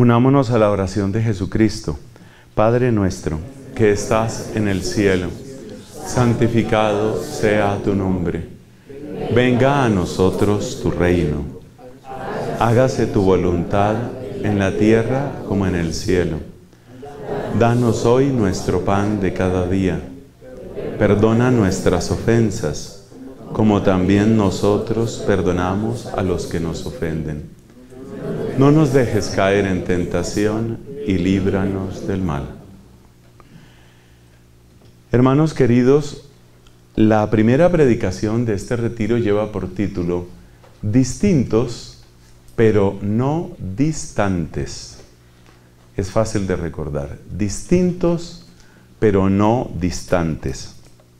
Unámonos a la oración de Jesucristo. Padre nuestro, que estás en el cielo, santificado sea tu nombre. Venga a nosotros tu reino. Hágase tu voluntad en la tierra como en el cielo. Danos hoy nuestro pan de cada día. Perdona nuestras ofensas, como también nosotros perdonamos a los que nos ofenden. No nos dejes caer en tentación y líbranos del mal. Hermanos queridos, la primera predicación de este retiro lleva por título Distintos, pero no distantes. Es fácil de recordar. Distintos, pero no distantes.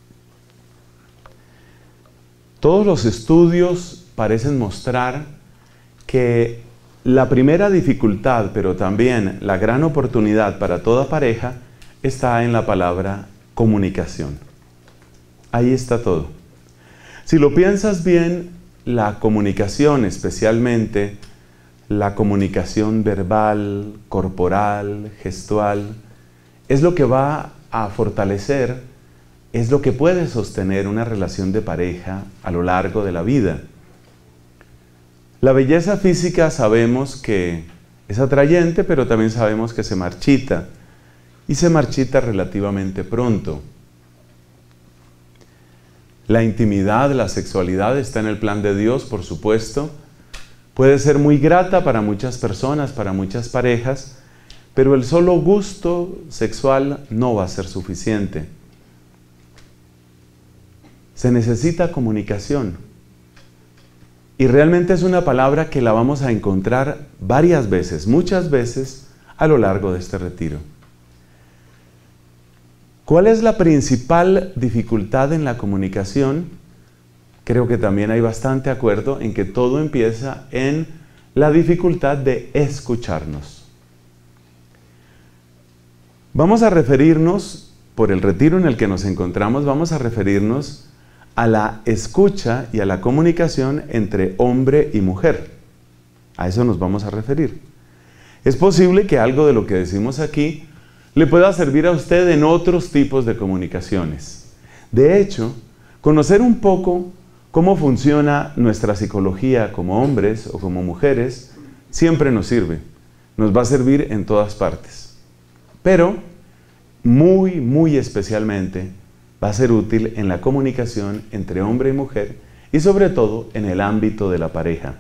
Todos los estudios parecen mostrar que la primera dificultad, pero también la gran oportunidad para toda pareja, está en la palabra comunicación. Ahí está todo. Si lo piensas bien, la comunicación, especialmente la comunicación verbal, corporal, gestual, es lo que va a fortalecer, es lo que puede sostener una relación de pareja a lo largo de la vida. La belleza física sabemos que es atrayente, pero también sabemos que se marchita, y se marchita relativamente pronto. La intimidad, la sexualidad está en el plan de Dios, por supuesto. Puede ser muy grata para muchas personas, para muchas parejas, pero el solo gusto sexual no va a ser suficiente. Se necesita comunicación. Y realmente es una palabra que la vamos a encontrar varias veces, muchas veces, a lo largo de este retiro. ¿Cuál es la principal dificultad en la comunicación? Creo que también hay bastante acuerdo en que todo empieza en la dificultad de escucharnos. Vamos a referirnos, por el retiro en el que nos encontramos, vamos a referirnos a la escucha y a la comunicación entre hombre y mujer. A eso nos vamos a referir. Es posible que algo de lo que decimos aquí le pueda servir a usted en otros tipos de comunicaciones. De hecho, conocer un poco cómo funciona nuestra psicología como hombres o como mujeres siempre nos sirve. Nos va a servir en todas partes. Pero, muy especialmente, va a ser útil en la comunicación entre hombre y mujer y sobre todo en el ámbito de la pareja.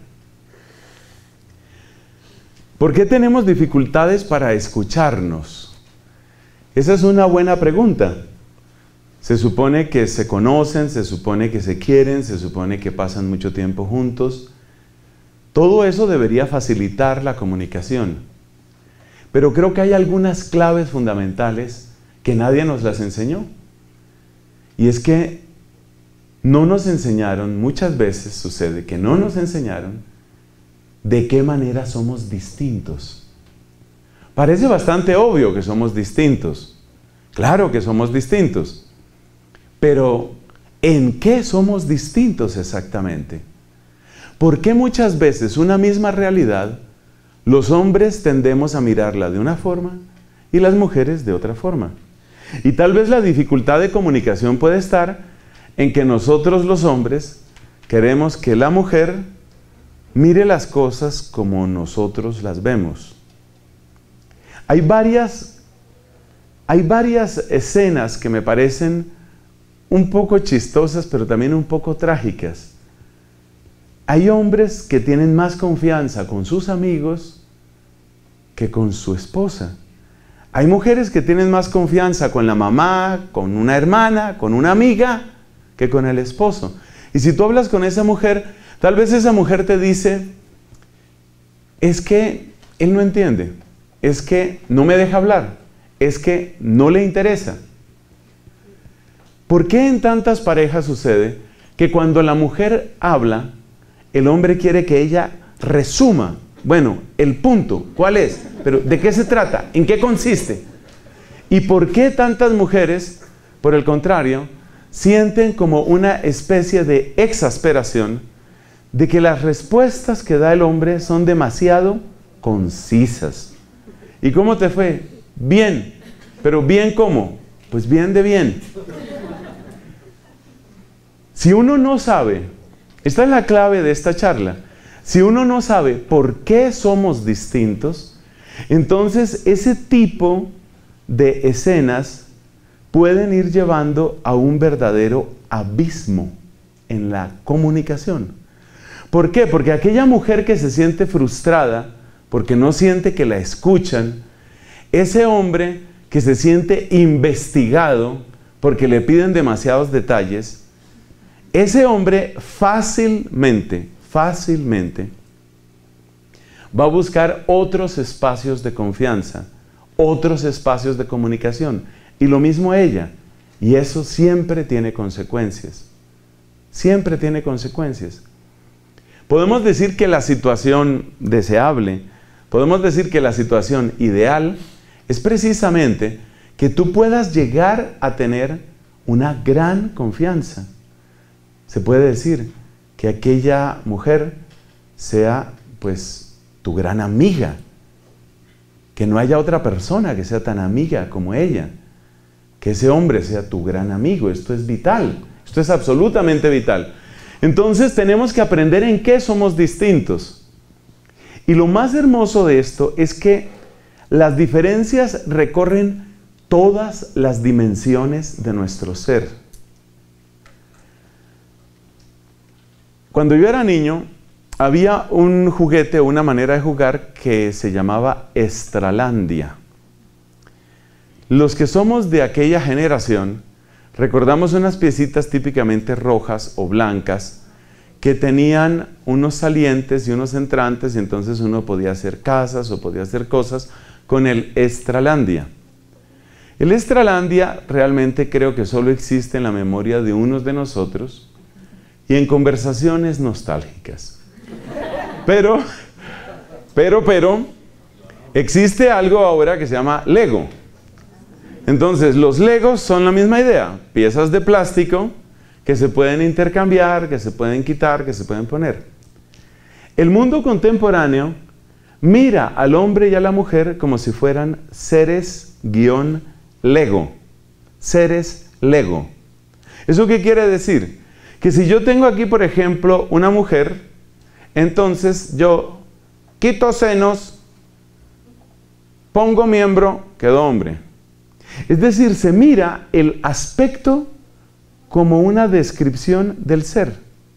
¿Por qué tenemos dificultades para escucharnos? Esa es una buena pregunta. Se supone que se conocen, se supone que se quieren, se supone que pasan mucho tiempo juntos. Todo eso debería facilitar la comunicación. Pero creo que hay algunas claves fundamentales que nadie nos las enseñó. Y es que no nos enseñaron, muchas veces sucede que no nos enseñaron de qué manera somos distintos. Parece bastante obvio que somos distintos. Claro que somos distintos. Pero, ¿en qué somos distintos exactamente? ¿Por qué muchas veces una misma realidad, los hombres tendemos a mirarla de una forma y las mujeres de otra forma? Y tal vez la dificultad de comunicación puede estar en que nosotros los hombres queremos que la mujer mire las cosas como nosotros las vemos. Hay varias escenas que me parecen un poco chistosas, pero también un poco trágicas. Hay hombres que tienen más confianza con sus amigos que con su esposa. Hay mujeres que tienen más confianza con la mamá, con una hermana, con una amiga, que con el esposo. Y si tú hablas con esa mujer, tal vez esa mujer te dice, es que él no entiende, es que no me deja hablar, es que no le interesa. ¿Por qué en tantas parejas sucede que cuando la mujer habla, el hombre quiere que ella resuma? Bueno, el punto, ¿cuál es? Pero ¿de qué se trata? ¿En qué consiste? ¿Y por qué tantas mujeres, por el contrario, sienten como una especie de exasperación de que las respuestas que da el hombre son demasiado concisas, ¿Y cómo te fue? Bien. ¿Pero bien cómo? Pues bien de bien. Si uno no sabe, esta es la clave de esta charla, si uno no sabe por qué somos distintos, entonces ese tipo de escenas pueden ir llevando a un verdadero abismo en la comunicación. ¿Por qué? Porque aquella mujer que se siente frustrada porque no siente que la escuchan, ese hombre que se siente investigado porque le piden demasiados detalles, ese hombre fácilmente va a buscar otros espacios de confianza, otros espacios de comunicación. Y lo mismo ella. Y eso siempre tiene consecuencias. Siempre tiene consecuencias. Podemos decir que la situación deseable, podemos decir que la situación ideal es precisamente que tú puedas llegar a tener una gran confianza. Se puede decir que aquella mujer sea, pues, tu gran amiga. Que no haya otra persona que sea tan amiga como ella. Que ese hombre sea tu gran amigo. Esto es vital. Esto es absolutamente vital. Entonces tenemos que aprender en qué somos distintos. Y lo más hermoso de esto es que las diferencias recorren todas las dimensiones de nuestro ser. Cuando yo era niño, había un juguete o una manera de jugar que se llamaba Estralandia. Los que somos de aquella generación, recordamos unas piecitas típicamente rojas o blancas que tenían unos salientes y unos entrantes, y entonces uno podía hacer casas o podía hacer cosas con el Estralandia. El Estralandia realmente creo que solo existe en la memoria de unos de nosotros y en conversaciones nostálgicas. Pero, existe algo ahora que se llama Lego. Entonces, los Legos son la misma idea, piezas de plástico que se pueden intercambiar, que se pueden quitar, que se pueden poner. El mundo contemporáneo mira al hombre y a la mujer como si fueran seres-Lego. Seres Lego. ¿Eso qué quiere decir? Que si yo tengo aquí, por ejemplo, una mujer, entonces yo quito senos, pongo miembro, quedó hombre. Es decir, se mira el aspecto como una descripción del ser.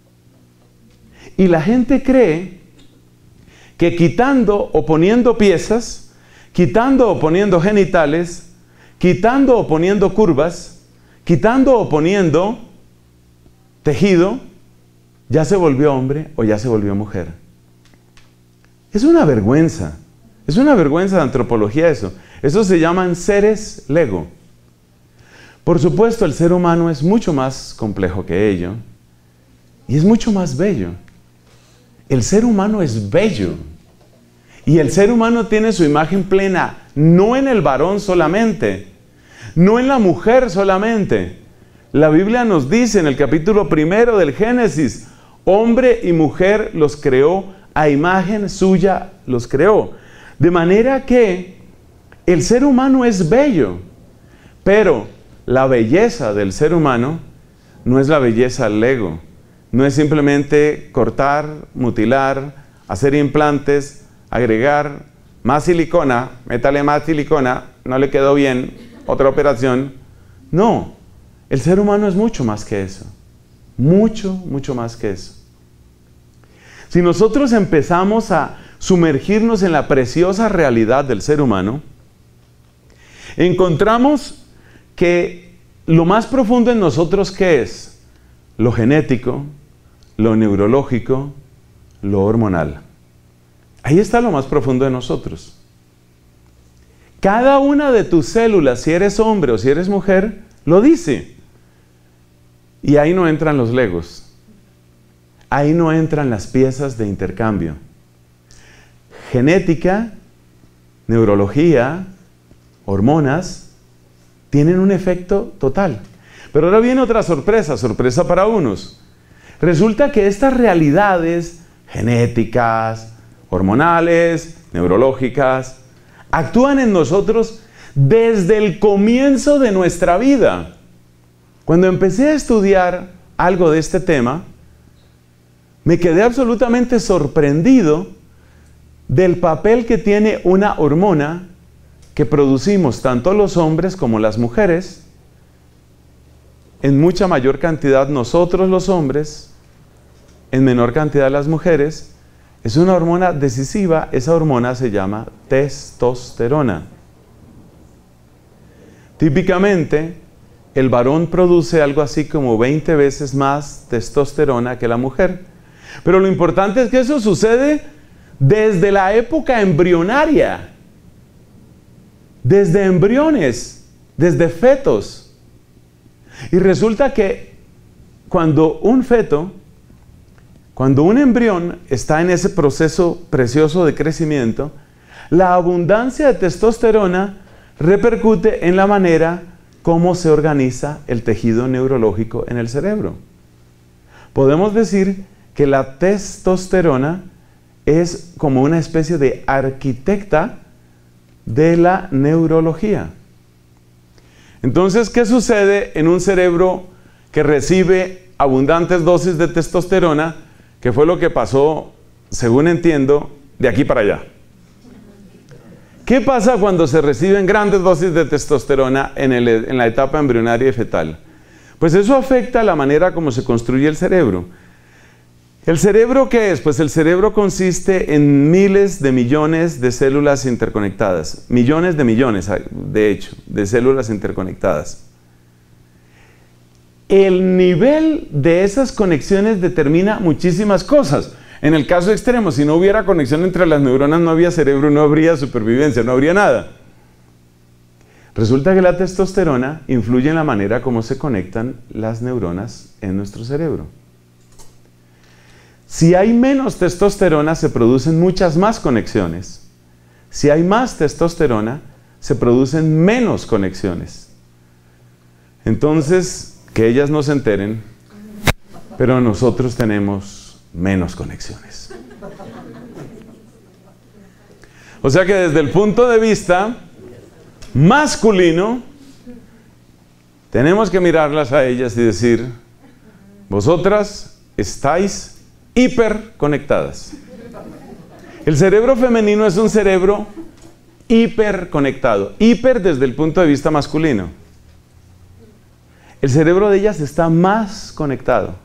Y la gente cree que quitando o poniendo piezas, quitando o poniendo genitales, quitando o poniendo curvas, quitando o poniendo tejido, ya se volvió hombre o ya se volvió mujer. Es una vergüenza de antropología eso. Eso se llaman seres Lego. Por supuesto, el ser humano es mucho más complejo que ello y es mucho más bello. El ser humano es bello y el ser humano tiene su imagen plena, no en el varón solamente, no en la mujer solamente. La Biblia nos dice en el capítulo 1 del Génesis, hombre y mujer los creó, a imagen suya los creó. De manera que el ser humano es bello, pero la belleza del ser humano no es la belleza Lego. No es simplemente cortar, mutilar, hacer implantes, agregar más silicona, métale más silicona, no le quedó bien, otra operación. No, el ser humano es mucho más que eso. Mucho más que eso. Si nosotros empezamos a sumergirnos en la preciosa realidad del ser humano, encontramos que lo más profundo en nosotros, ¿qué es? Lo genético, lo neurológico, lo hormonal. Ahí está lo más profundo de nosotros. Cada una de tus células, si eres hombre o si eres mujer, lo dice. Y ahí no entran los Legos. Ahí no entran las piezas de intercambio. Genética, neurología, hormonas, tienen un efecto total. Pero ahora viene otra sorpresa para unos. Resulta que estas realidades genéticas, hormonales, neurológicas, actúan en nosotros desde el comienzo de nuestra vida. Cuando empecé a estudiar algo de este tema, me quedé absolutamente sorprendido del papel que tiene una hormona que producimos tanto los hombres como las mujeres, en mucha mayor cantidad nosotros los hombres, en menor cantidad las mujeres. Es una hormona decisiva. Esa hormona se llama testosterona. Típicamente, el varón produce algo así como 20 veces más testosterona que la mujer. Pero lo importante es que eso sucede desde la época embrionaria, desde embriones, desde fetos. Y resulta que cuando un embrión está en ese proceso precioso de crecimiento, la abundancia de testosterona repercute en la manera como se organiza el tejido neurológico en el cerebro. Podemos decir que la testosterona es como una especie de arquitecta de la neurología. Entonces, ¿qué sucede en un cerebro que recibe abundantes dosis de testosterona? Que fue lo que pasó, según entiendo, de aquí para allá. ¿Qué pasa cuando se reciben grandes dosis de testosterona en la etapa embrionaria y fetal? Pues eso afecta la manera como se construye el cerebro. ¿El cerebro qué es? Pues el cerebro consiste en miles de millones de células interconectadas. Millones, de hecho, de células interconectadas. El nivel de esas conexiones determina muchísimas cosas. En el caso extremo, si no hubiera conexión entre las neuronas, no habría cerebro, no habría supervivencia, no habría nada. Resulta que la testosterona influye en la manera como se conectan las neuronas en nuestro cerebro. Si hay menos testosterona, se producen muchas más conexiones. Si hay más testosterona, se producen menos conexiones. Entonces, que ellas no se enteren, pero nosotros tenemos menos conexiones. O sea que desde el punto de vista masculino, tenemos que mirarlas a ellas y decir, vosotras estáis hiperconectadas. El cerebro femenino es un cerebro hiperconectado. Hiper desde el punto de vista masculino. El cerebro de ellas está más conectado.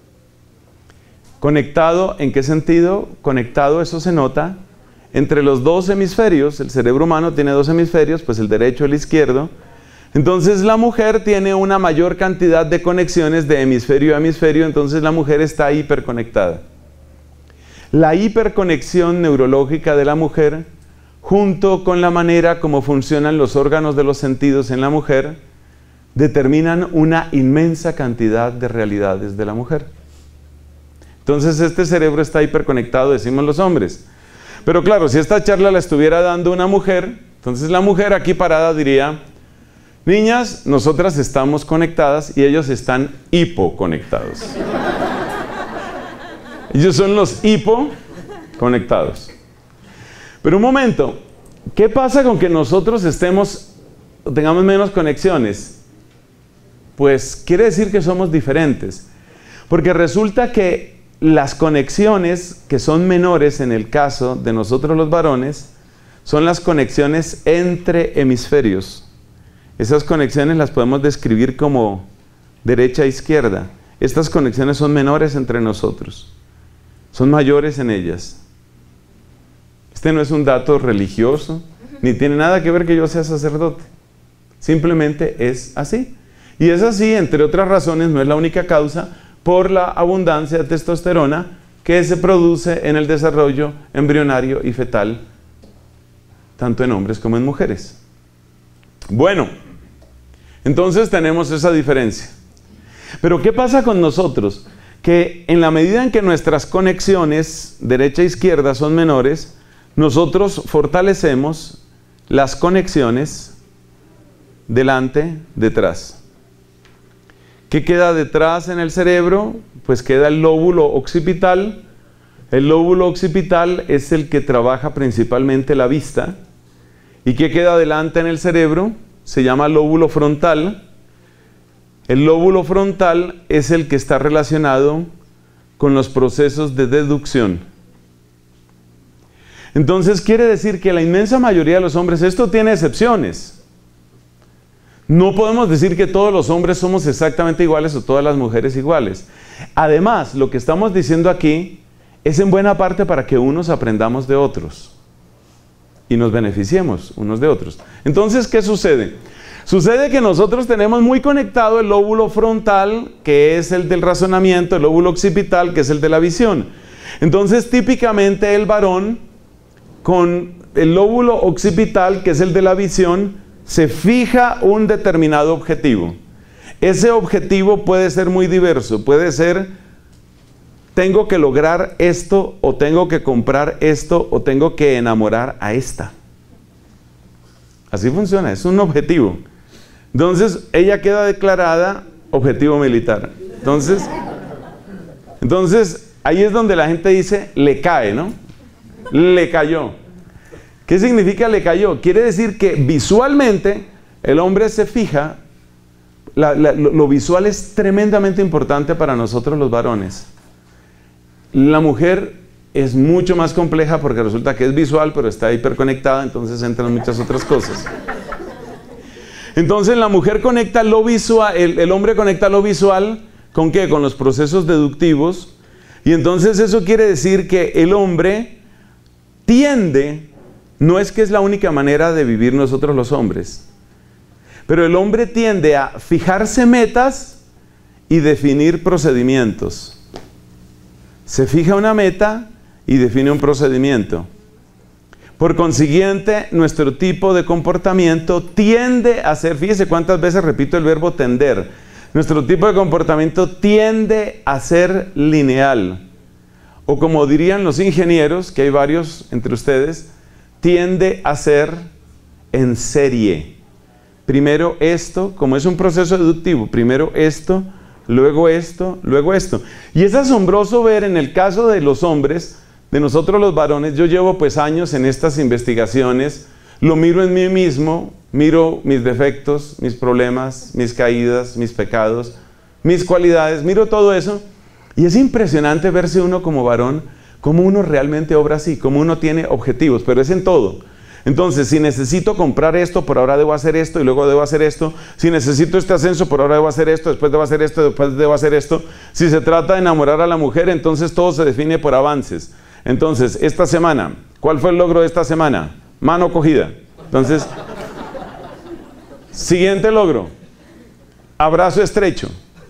¿Conectado en qué sentido? Conectado, eso se nota, entre los dos hemisferios. El cerebro humano tiene dos hemisferios, pues el derecho y el izquierdo. Entonces la mujer tiene una mayor cantidad de conexiones de hemisferio a hemisferio, entonces la mujer está hiperconectada. La hiperconexión neurológica de la mujer, junto con la manera como funcionan los órganos de los sentidos en la mujer, determinan una inmensa cantidad de realidades de la mujer. Entonces este cerebro está hiperconectado, decimos los hombres. Pero claro, si esta charla la estuviera dando una mujer, entonces la mujer aquí parada diría, niñas, nosotras estamos conectadas y ellos están hipoconectados. Ellos son los hipoconectados. Pero un momento, ¿qué pasa con que nosotros tengamos menos conexiones? Pues quiere decir que somos diferentes. Porque resulta que las conexiones que son menores en el caso de nosotros los varones son las conexiones entre hemisferios. Esas conexiones las podemos describir como derecha e izquierda. Estas conexiones son menores entre nosotros. Son mayores en ellas. Este no es un dato religioso, ni tiene nada que ver que yo sea sacerdote. Simplemente es así. Y es así, entre otras razones, no es la única causa, por la abundancia de testosterona que se produce en el desarrollo embrionario y fetal, tanto en hombres como en mujeres. Bueno, entonces tenemos esa diferencia. Pero ¿qué pasa con nosotros? Que en la medida en que nuestras conexiones derecha e izquierda son menores, nosotros fortalecemos las conexiones delante, detrás. ¿Qué queda detrás en el cerebro? Pues queda el lóbulo occipital. El lóbulo occipital es el que trabaja principalmente la vista. ¿Y qué queda adelante en el cerebro? Se llama lóbulo frontal. El lóbulo frontal es el que está relacionado con los procesos de deducción. Entonces quiere decir que la inmensa mayoría de los hombres, esto tiene excepciones. No podemos decir que todos los hombres somos exactamente iguales o todas las mujeres iguales. Además, lo que estamos diciendo aquí es en buena parte para que unos aprendamos de otros y nos beneficiemos unos de otros. Entonces, ¿qué sucede? Sucede que nosotros tenemos muy conectado el lóbulo frontal, que es el del razonamiento, el lóbulo occipital, que es el de la visión. Entonces, típicamente el varón, con el lóbulo occipital, que es el de la visión, se fija un determinado objetivo. Ese objetivo puede ser muy diverso, puede ser: tengo que lograr esto, o tengo que comprar esto, o tengo que enamorar a esta. Así funciona, es un objetivo. Entonces, ella queda declarada objetivo militar. Entonces, ahí es donde la gente dice, le cae, ¿no? Le cayó. ¿Qué significa le cayó? Quiere decir que visualmente el hombre se fija. Lo visual es tremendamente importante para nosotros los varones. La mujer es mucho más compleja porque resulta que es visual, pero está hiperconectada, entonces entran muchas otras cosas. Entonces la mujer conecta lo visual, el hombre conecta lo visual, ¿con qué? Con los procesos deductivos. Y entonces eso quiere decir que el hombre tiende, no es que es la única manera de vivir nosotros los hombres, pero el hombre tiende a fijarse metas y definir procedimientos. Se fija una meta y define un procedimiento. Por consiguiente, nuestro tipo de comportamiento tiende a ser, fíjese cuántas veces repito el verbo tender, nuestro tipo de comportamiento tiende a ser lineal. O como dirían los ingenieros, que hay varios entre ustedes, tiende a ser en serie. Primero esto, como es un proceso deductivo, primero esto, luego esto, luego esto. Y es asombroso ver en el caso de los hombres, de nosotros los varones, yo llevo pues años en estas investigaciones, lo miro en mí mismo, miro mis defectos, mis problemas, mis caídas, mis pecados, mis cualidades, miro todo eso, y es impresionante verse uno como varón, como uno realmente obra así, como uno tiene objetivos, pero es en todo. Entonces, si necesito comprar esto, por ahora debo hacer esto y luego debo hacer esto. Si necesito este ascenso, por ahora debo hacer esto, después debo hacer esto, después debo hacer esto. Si se trata de enamorar a la mujer, entonces todo se define por avances. Entonces, esta semana, ¿cuál fue el logro de esta semana? Mano cogida. Entonces, siguiente logro, abrazo estrecho.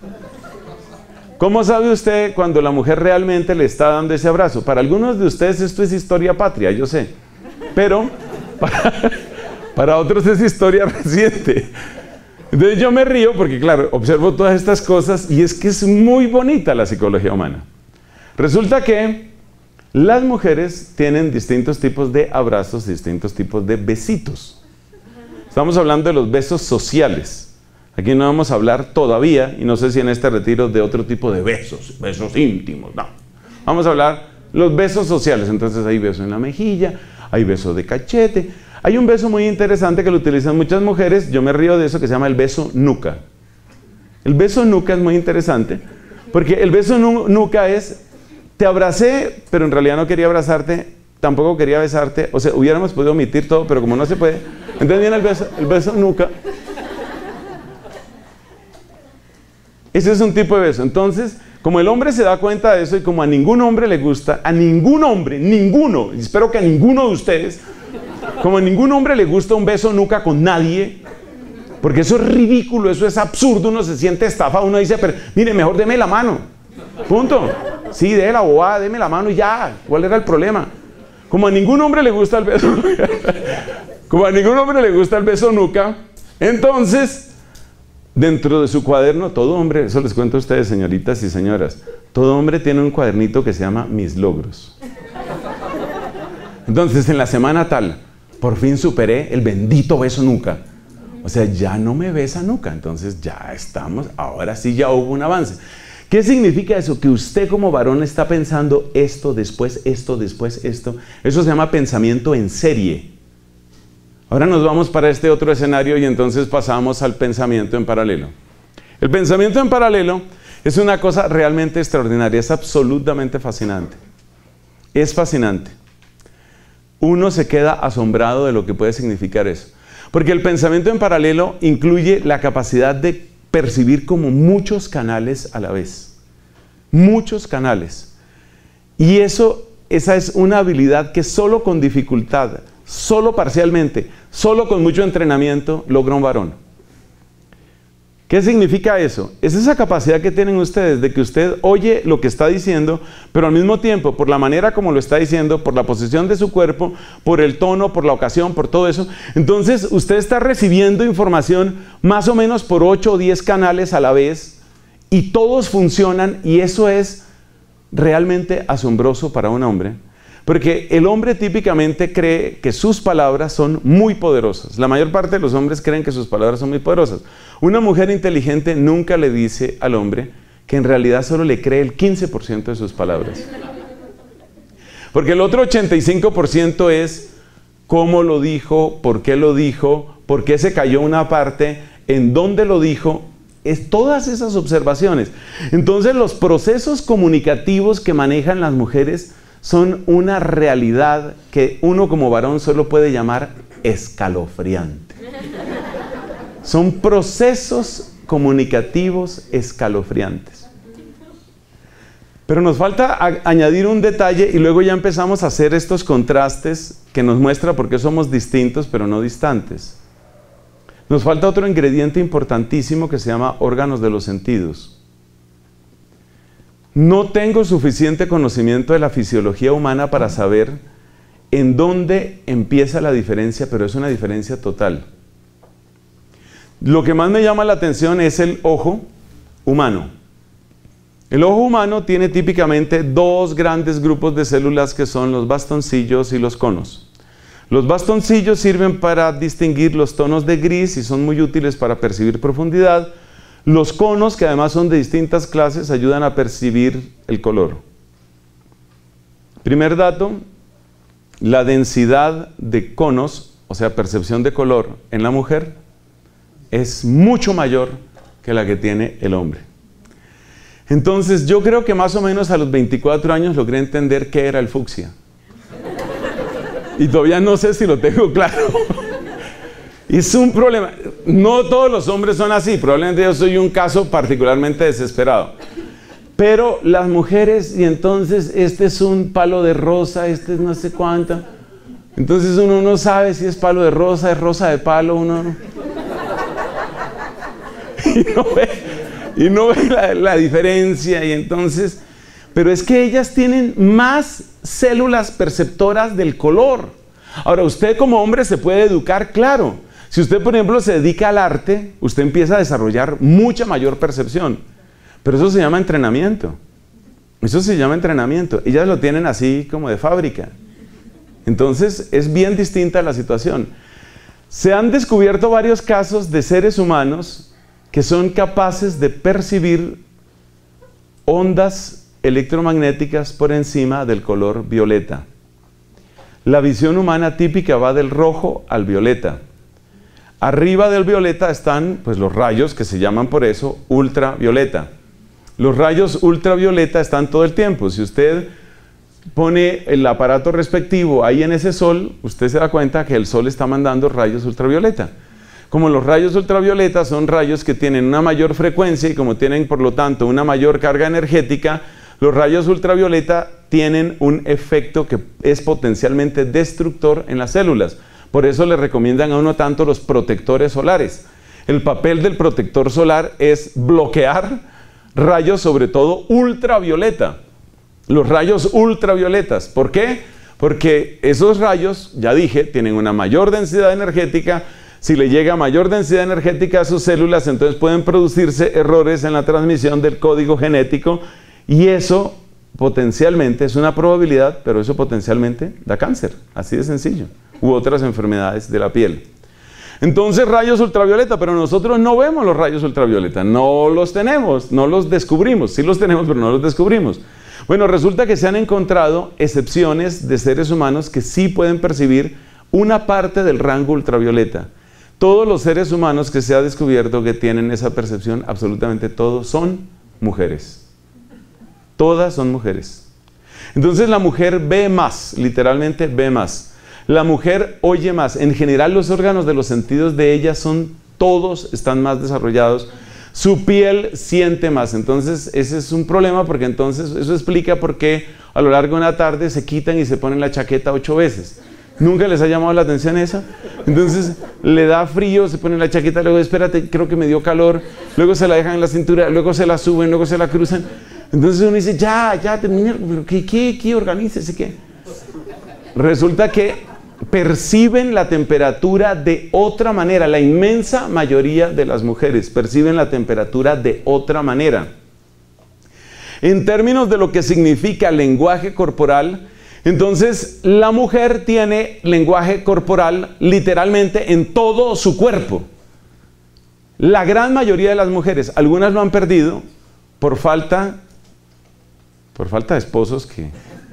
¿Cómo sabe usted cuando la mujer realmente le está dando ese abrazo? Para algunos de ustedes esto es historia patria, yo sé. Pero para otros es historia reciente. Entonces yo me río porque, claro, observo todas estas cosas y es que es muy bonita la psicología humana. Resulta que las mujeres tienen distintos tipos de abrazos, distintos tipos de besitos. Estamos hablando de los besos sociales. Aquí no vamos a hablar todavía, y no sé si en este retiro, de otro tipo de besos, besos íntimos, no. Vamos a hablar los besos sociales. Entonces hay beso en la mejilla, hay beso de cachete. Hay un beso muy interesante que lo utilizan muchas mujeres, yo me río de eso, que se llama el beso nuca. El beso nuca es muy interesante, porque el beso nuca es, te abracé, pero en realidad no quería abrazarte, tampoco quería besarte, o sea, hubiéramos podido omitir todo, pero como no se puede, entonces viene el beso nuca. Ese es un tipo de beso. Entonces, como el hombre se da cuenta de eso y como a ningún hombre le gusta, a ningún hombre, ninguno, y espero que a ninguno de ustedes, como a ningún hombre le gusta un beso nuca con nadie, porque eso es ridículo, eso es absurdo, uno se siente estafado, uno dice, pero mire, mejor deme la mano, punto. Sí, de la bobada, deme la mano y ya, ¿cuál era el problema? Como a ningún hombre le gusta el beso nuca, como a ningún hombre le gusta el beso nuca, entonces, dentro de su cuaderno, todo hombre, eso les cuento a ustedes, señoritas y señoras, todo hombre tiene un cuadernito que se llama Mis Logros. Entonces, en la semana tal, por fin superé el bendito beso nuca. O sea, ya no me besa nuca, entonces ya estamos, ahora sí ya hubo un avance. ¿Qué significa eso? Que usted como varón está pensando esto, después esto, después esto. Eso se llama pensamiento en serie. Ahora nos vamos para este otro escenario y entonces pasamos al pensamiento en paralelo. El pensamiento en paralelo es una cosa realmente extraordinaria, es absolutamente fascinante. Es fascinante. Uno se queda asombrado de lo que puede significar eso. Porque el pensamiento en paralelo incluye la capacidad de percibir como muchos canales a la vez. Muchos canales. Y esa es una habilidad que solo con dificultad, solo parcialmente, solo con mucho entrenamiento logra un varón. ¿Qué significa eso? Es esa capacidad que tienen ustedes de que usted oye lo que está diciendo, pero al mismo tiempo, por la manera como lo está diciendo, por la posición de su cuerpo, por el tono, por la ocasión, por todo eso, entonces usted está recibiendo información más o menos por 8 o 10 canales a la vez y todos funcionan, y eso es realmente asombroso para un hombre. Porque el hombre típicamente cree que sus palabras son muy poderosas. La mayor parte de los hombres creen que sus palabras son muy poderosas. Una mujer inteligente nunca le dice al hombre que en realidad solo le cree el 15% de sus palabras. Porque el otro 85% es cómo lo dijo, por qué se cayó una parte, en dónde lo dijo. Es todas esas observaciones. Entonces los procesos comunicativos que manejan las mujeres son una realidad que uno como varón solo puede llamar escalofriante. Son procesos comunicativos escalofriantes. Pero nos falta añadir un detalle y luego ya empezamos a hacer estos contrastes que nos muestra por qué somos distintos pero no distantes. Nos falta otro ingrediente importantísimo que se llama órganos de los sentidos. No tengo suficiente conocimiento de la fisiología humana para saber en dónde empieza la diferencia, pero es una diferencia total. Lo que más me llama la atención es el ojo humano. El ojo humano tiene típicamente 2 grandes grupos de células que son los bastoncillos y los conos. Los bastoncillos sirven para distinguir los tonos de gris y son muy útiles para percibir profundidad. Los conos, que además son de distintas clases, ayudan a percibir el color. Primer dato, la densidad de conos, o sea, percepción de color en la mujer, es mucho mayor que la que tiene el hombre. Entonces, yo creo que más o menos a los 24 años logré entender qué era el fucsia. Y todavía no sé si lo tengo claro. Es un problema. No todos los hombres son así. Probablemente yo soy un caso particularmente desesperado. Pero las mujeres, y entonces este es un palo de rosa, este es no sé cuánto. Entonces uno no sabe si es palo de rosa, es rosa de palo, uno no. Y no ve la diferencia. Y entonces, pero es que ellas tienen más células perceptoras del color. Ahora, usted como hombre se puede educar, claro. Si usted, por ejemplo, se dedica al arte, usted empieza a desarrollar mucha mayor percepción. Pero eso se llama entrenamiento. Eso se llama entrenamiento. Ellas lo tienen así como de fábrica. Entonces, es bien distinta la situación. Se han descubierto varios casos de seres humanos que son capaces de percibir ondas electromagnéticas por encima del color violeta. La visión humana típica va del rojo al violeta. Arriba del violeta están pues, los rayos, que se llaman por eso ultravioleta. Los rayos ultravioleta están todo el tiempo. Si usted pone el aparato respectivo ahí en ese sol, usted se da cuenta que el sol está mandando rayos ultravioleta. Como los rayos ultravioleta son rayos que tienen una mayor frecuencia y como tienen por lo tanto una mayor carga energética, los rayos ultravioleta tienen un efecto que es potencialmente destructor en las células. Por eso le recomiendan a uno tanto los protectores solares. El papel del protector solar es bloquear rayos, sobre todo ultravioleta. Los rayos ultravioletas. ¿Por qué? Porque esos rayos, ya dije, tienen una mayor densidad energética. Si le llega mayor densidad energética a sus células, entonces pueden producirse errores en la transmisión del código genético. Y eso potencialmente es una probabilidad, pero eso potencialmente da cáncer. Así de sencillo. U otras enfermedades de la piel. Entonces rayos ultravioleta, pero nosotros no vemos los rayos ultravioleta, no los tenemos, no los descubrimos, sí los tenemos pero no los descubrimos. Bueno, resulta que se han encontrado excepciones de seres humanos que sí pueden percibir una parte del rango ultravioleta. Todos los seres humanos que se ha descubierto que tienen esa percepción, absolutamente todos son mujeres. Todas son mujeres. Entonces la mujer ve más, literalmente ve más. La mujer oye más. En general los órganos de los sentidos de ella todos están más desarrollados. Su piel siente más. Entonces ese es un problema, porque entonces eso explica por qué a lo largo de una tarde se quitan y se ponen la chaqueta 8 veces. ¿Nunca les ha llamado la atención eso? Entonces le da frío, se ponen la chaqueta, luego espérate, creo que me dio calor, luego se la dejan en la cintura, luego se la suben, luego se la cruzan. Entonces uno dice, ya, terminé, pero ¿qué? Organícese, ¿qué? Resulta que perciben la temperatura de otra manera. La inmensa mayoría de las mujeres perciben la temperatura de otra manera. En términos de lo que significa lenguaje corporal, entonces la mujer tiene lenguaje corporal literalmente en todo su cuerpo. La gran mayoría de las mujeres, algunas lo han perdido por falta de esposos que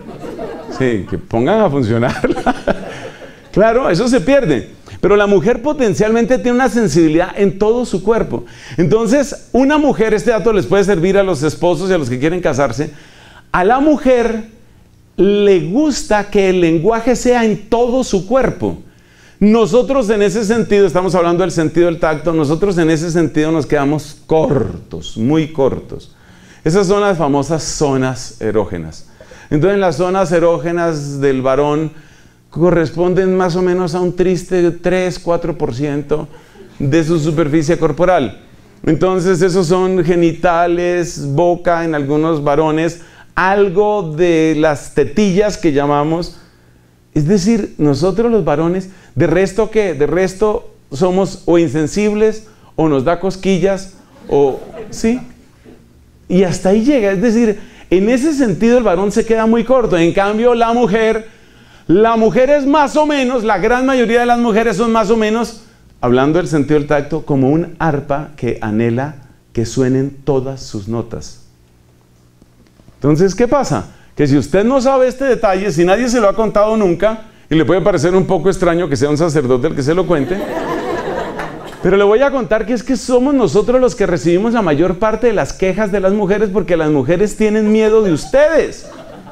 pongan a funcionar. Claro, eso se pierde. Pero la mujer potencialmente tiene una sensibilidad en todo su cuerpo. Entonces, una mujer, este dato les puede servir a los esposos y a los que quieren casarse. A la mujer le gusta que el lenguaje sea en todo su cuerpo. Nosotros en ese sentido, estamos hablando del sentido del tacto, nosotros en ese sentido nos quedamos cortos, muy cortos. Esas son las famosas zonas erógenas. Entonces las zonas erógenas del varón corresponden más o menos a un triste 3-4% de su superficie corporal. Entonces esos son genitales, boca en algunos varones, algo de las tetillas que llamamos. Es decir, nosotros los varones, de resto somos o insensibles, o nos da cosquillas, o sí. Y hasta ahí llega. Es decir, en ese sentido el varón se queda muy corto. En cambio la mujer es más o menos, la gran mayoría de las mujeres son más o menos, hablando del sentido del tacto, como un arpa que anhela que suenen todas sus notas. Entonces, ¿qué pasa? Que si usted no sabe este detalle, si nadie se lo ha contado nunca, y le puede parecer un poco extraño que sea un sacerdote el que se lo cuente, pero le voy a contar que es que somos nosotros los que recibimos la mayor parte de las quejas de las mujeres, porque las mujeres tienen miedo de ustedes.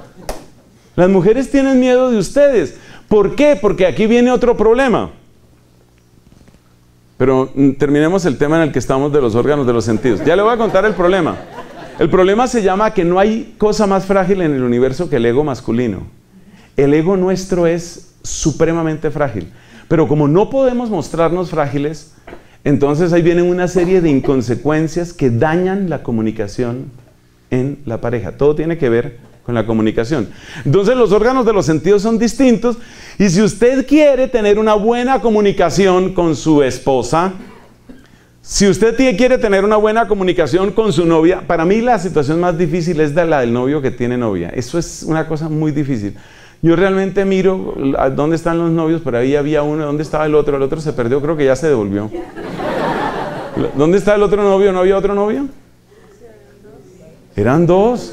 Las mujeres tienen miedo de ustedes. ¿Por qué? Porque aquí viene otro problema. Pero terminemos el tema en el que estamos de los órganos de los sentidos. Ya le voy a contar el problema. El problema se llama que no hay cosa más frágil en el universo que el ego masculino. El ego nuestro es supremamente frágil. Pero como no podemos mostrarnos frágiles, entonces ahí vienen una serie de inconsecuencias que dañan la comunicación en la pareja. Todo tiene que ver con la comunicación. Entonces los órganos de los sentidos son distintos, y si usted quiere tener una buena comunicación con su esposa, si usted quiere tener una buena comunicación con su novia, para mí la situación más difícil es la del novio que tiene novia. Eso es una cosa muy difícil. Yo realmente miro dónde están los novios, por ahí había uno, ¿dónde estaba el otro se perdió, creo que ya se devolvió. ¿Dónde está el otro novio? ¿No había otro novio? ¿Eran dos?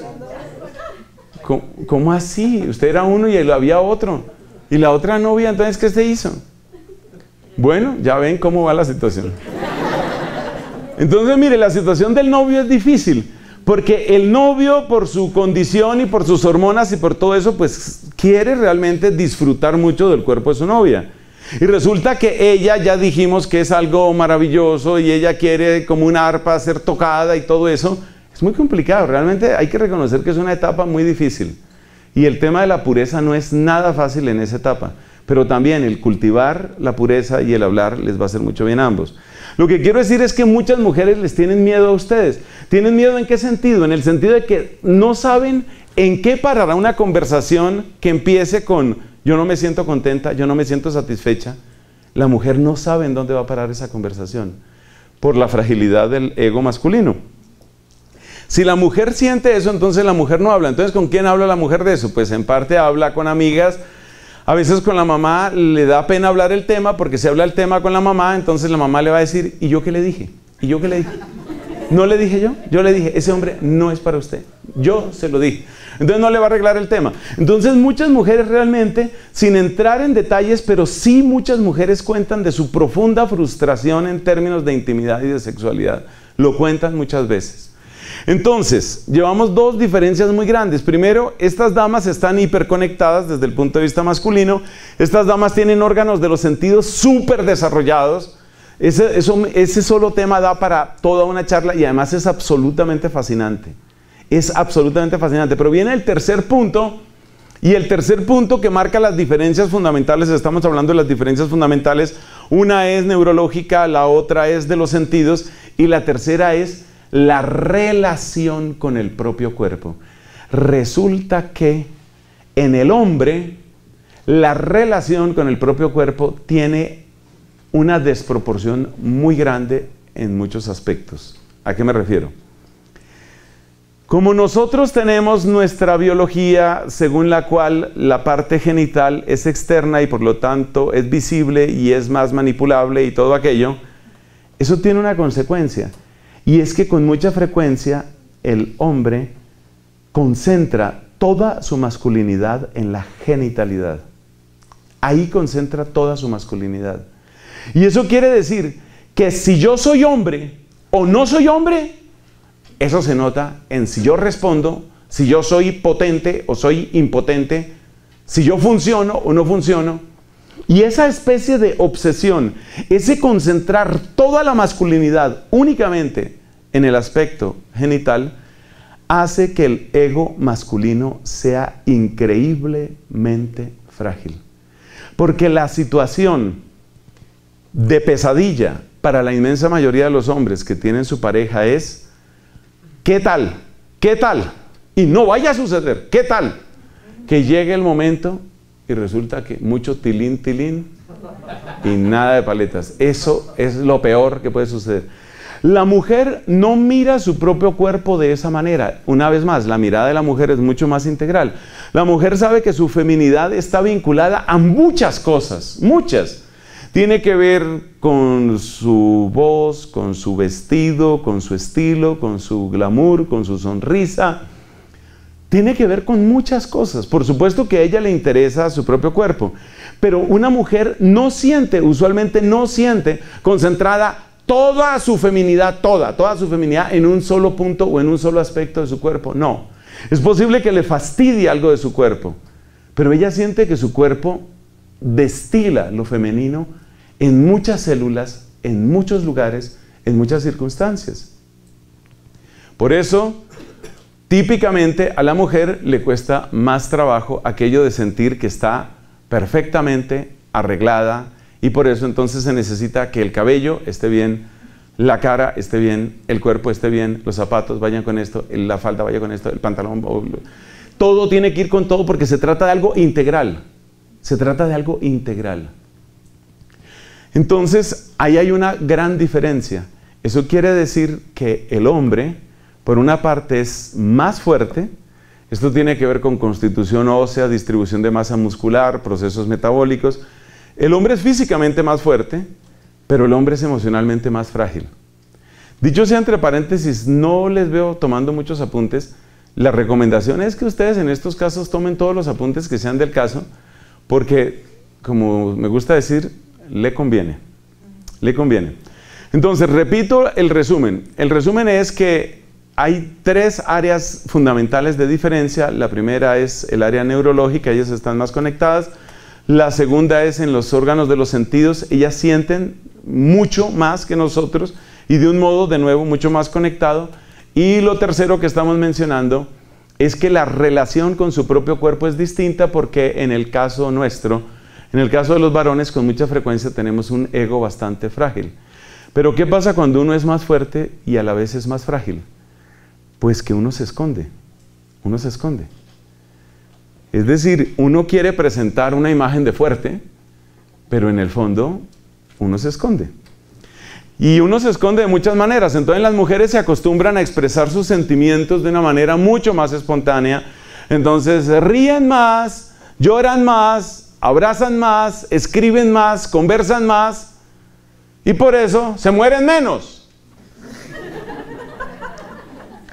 ¿Cómo así? Usted era uno y había otro. ¿Y la otra novia, entonces qué se hizo? Bueno, ya ven cómo va la situación. Entonces, mire, la situación del novio es difícil, porque el novio, por su condición y por sus hormonas y por todo eso, pues quiere realmente disfrutar mucho del cuerpo de su novia. Y resulta que ella, ya dijimos que es algo maravilloso, y ella quiere como una arpa ser tocada y todo eso. Es muy complicado, realmente hay que reconocer que es una etapa muy difícil. Y el tema de la pureza no es nada fácil en esa etapa. Pero también el cultivar la pureza y el hablar les va a hacer mucho bien a ambos. Lo que quiero decir es que muchas mujeres les tienen miedo a ustedes. ¿Tienen miedo en qué sentido? En el sentido de que no saben en qué parará una conversación que empiece con yo no me siento contenta, yo no me siento satisfecha. La mujer no sabe en dónde va a parar esa conversación por la fragilidad del ego masculino. Si la mujer siente eso, entonces la mujer no habla. Entonces, ¿con quién habla la mujer de eso? Pues en parte habla con amigas. A veces con la mamá le da pena hablar el tema, porque si habla el tema con la mamá, entonces la mamá le va a decir, ¿y yo qué le dije? ¿Y yo qué le dije? ¿No le dije yo? Yo le dije, ese hombre no es para usted. Yo se lo dije. Entonces no le va a arreglar el tema. Entonces muchas mujeres realmente, sin entrar en detalles, pero sí muchas mujeres cuentan de su profunda frustración en términos de intimidad y de sexualidad. Lo cuentan muchas veces. Entonces, llevamos dos diferencias muy grandes. Primero, estas damas están hiperconectadas desde el punto de vista masculino. Estas damas tienen órganos de los sentidos súper desarrollados. Ese solo tema da para toda una charla y además es absolutamente fascinante. Es absolutamente fascinante. Pero viene el tercer punto, y el tercer punto que marca las diferencias fundamentales. Estamos hablando de las diferencias fundamentales. Una es neurológica, la otra es de los sentidos y la tercera es la relación con el propio cuerpo. Resulta que en el hombre la relación con el propio cuerpo tiene una desproporción muy grande en muchos aspectos. ¿A qué me refiero? Como nosotros tenemos nuestra biología según la cual la parte genital es externa y por lo tanto es visible y es más manipulable y todo aquello, eso tiene una consecuencia. Y es que con mucha frecuencia el hombre concentra toda su masculinidad en la genitalidad. Ahí concentra toda su masculinidad. Y eso quiere decir que si yo soy hombre o no soy hombre, eso se nota en si yo respondo, si yo soy potente o soy impotente, si yo funciono o no funciono. Y esa especie de obsesión, ese concentrar toda la masculinidad únicamente en el aspecto genital, hace que el ego masculino sea increíblemente frágil. Porque la situación de pesadilla para la inmensa mayoría de los hombres que tienen su pareja es ¿qué tal? ¿Qué tal? Y no vaya a suceder, ¿qué tal? Que llegue el momento y resulta que mucho tilín, tilín y nada de paletas. Eso es lo peor que puede suceder. La mujer no mira su propio cuerpo de esa manera. Una vez más, la mirada de la mujer es mucho más integral. La mujer sabe que su feminidad está vinculada a muchas cosas, muchas. Tiene que ver con su voz, con su vestido, con su estilo, con su glamour, con su sonrisa. Tiene que ver con muchas cosas. Por supuesto que a ella le interesa su propio cuerpo. Pero una mujer no siente, usualmente no siente concentrada toda su feminidad, toda su feminidad en un solo punto o en un solo aspecto de su cuerpo. No. Es posible que le fastidie algo de su cuerpo. Pero ella siente que su cuerpo destila lo femenino en muchas células, en muchos lugares, en muchas circunstancias. Por eso, típicamente a la mujer le cuesta más trabajo aquello de sentir que está perfectamente arreglada y por eso entonces se necesita que el cabello esté bien, la cara esté bien, el cuerpo esté bien, los zapatos vayan con esto, la falda vaya con esto, el pantalón, todo tiene que ir con todo porque se trata de algo integral. Se trata de algo integral. Entonces, ahí hay una gran diferencia. Eso quiere decir que el hombre, por una parte, es más fuerte. Esto tiene que ver con constitución ósea, distribución de masa muscular, procesos metabólicos. El hombre es físicamente más fuerte, pero el hombre es emocionalmente más frágil. Dicho sea entre paréntesis, no les veo tomando muchos apuntes. La recomendación es que ustedes en estos casos tomen todos los apuntes que sean del caso, porque, como me gusta decir, le conviene. Le conviene. Entonces, repito el resumen. El resumen es que hay tres áreas fundamentales de diferencia. La primera es el área neurológica, ellas están más conectadas. La segunda es en los órganos de los sentidos, ellas sienten mucho más que nosotros y de un modo, de nuevo, mucho más conectado. Y lo tercero que estamos mencionando es que la relación con su propio cuerpo es distinta porque en el caso nuestro, en el caso de los varones, con mucha frecuencia tenemos un ego bastante frágil. Pero ¿qué pasa cuando uno es más fuerte y a la vez es más frágil? Pues que uno se esconde. Uno se esconde. Es decir, uno quiere presentar una imagen de fuerte, pero en el fondo uno se esconde. Y uno se esconde de muchas maneras. Entonces las mujeres se acostumbran a expresar sus sentimientos de una manera mucho más espontánea. Entonces ríen más, lloran más, abrazan más, escriben más, conversan más y por eso se mueren menos.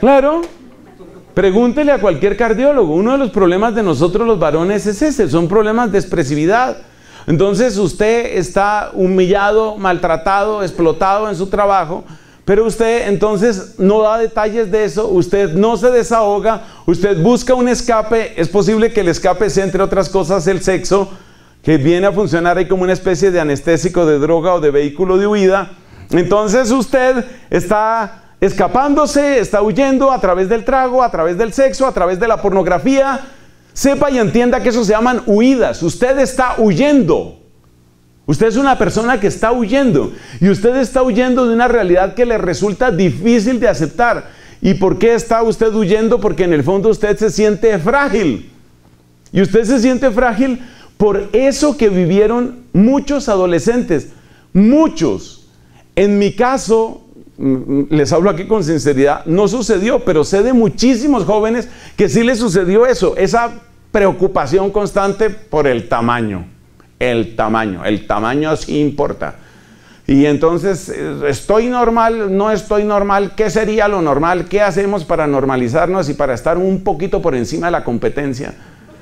Claro. Pregúntele a cualquier cardiólogo. Uno de los problemas de nosotros los varones es ese, son problemas de expresividad. Entonces usted está humillado, maltratado, explotado en su trabajo, pero usted entonces no da detalles de eso, usted no se desahoga, usted busca un escape. Es posible que el escape sea, entre otras cosas, el sexo, que viene a funcionar ahí como una especie de anestésico, de droga o de vehículo de huida. Entonces usted está escapándose, está huyendo a través del trago, a través del sexo, a través de la pornografía. Sepa y entienda que eso se llaman huidas. Usted está huyendo. Usted es una persona que está huyendo. Y usted está huyendo de una realidad que le resulta difícil de aceptar. ¿Y por qué está usted huyendo? Porque en el fondo usted se siente frágil. Y usted se siente frágil por eso que vivieron muchos adolescentes. Muchos. En mi caso, les hablo aquí con sinceridad, no sucedió, pero sé de muchísimos jóvenes que sí les sucedió eso, esa preocupación constante por el tamaño. El tamaño sí importa. Y entonces, ¿estoy normal? ¿No estoy normal? ¿Qué sería lo normal? ¿Qué hacemos para normalizarnos y para estar un poquito por encima de la competencia?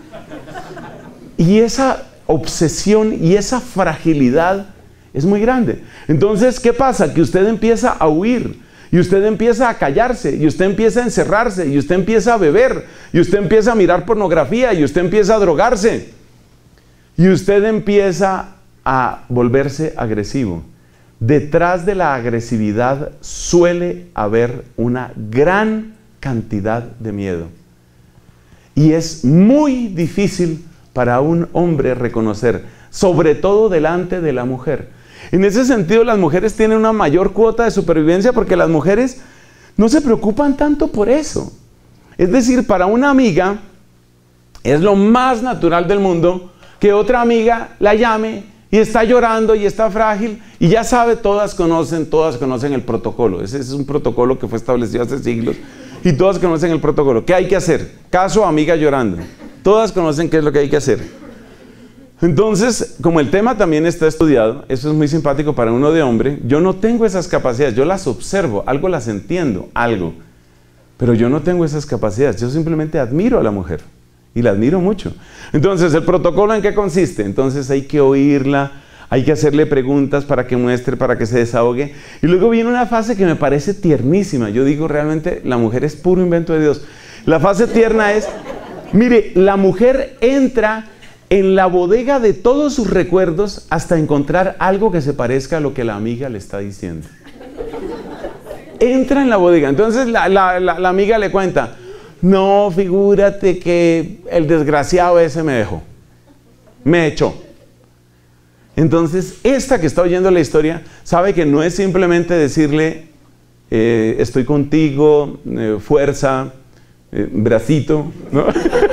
Y esa obsesión y esa fragilidad es muy grande. Entonces, ¿qué pasa? Que usted empieza a huir, y usted empieza a callarse, y usted empieza a encerrarse, y usted empieza a beber, y usted empieza a mirar pornografía, y usted empieza a drogarse, y usted empieza a volverse agresivo. Detrás de la agresividad suele haber una gran cantidad de miedo. Y es muy difícil para un hombre reconocer, sobre todo delante de la mujer. En ese sentido, las mujeres tienen una mayor cuota de supervivencia porque las mujeres no se preocupan tanto por eso. Es decir, para una amiga es lo más natural del mundo que otra amiga la llame y está llorando y está frágil y ya sabe, todas conocen el protocolo. Ese es un protocolo que fue establecido hace siglos y todas conocen el protocolo. ¿Qué hay que hacer? Caso amiga llorando. Todas conocen qué es lo que hay que hacer. Entonces, como el tema también está estudiado, eso es muy simpático para uno de hombre. Yo no tengo esas capacidades, yo las observo, algo las entiendo, algo. Pero yo no tengo esas capacidades, yo simplemente admiro a la mujer. Y la admiro mucho. Entonces, ¿el protocolo en qué consiste? Entonces hay que oírla, hay que hacerle preguntas para que muestre, para que se desahogue. Y luego viene una fase que me parece tiernísima. Yo digo, realmente, la mujer es puro invento de Dios. La fase tierna es, mire, la mujer entra en la bodega de todos sus recuerdos hasta encontrar algo que se parezca a lo que la amiga le está diciendo. Entra en la bodega. Entonces la amiga le cuenta, no, figúrate que el desgraciado ese me dejó, me echó. Entonces esta que está oyendo la historia sabe que no es simplemente decirle estoy contigo, fuerza, bracito, ¿no?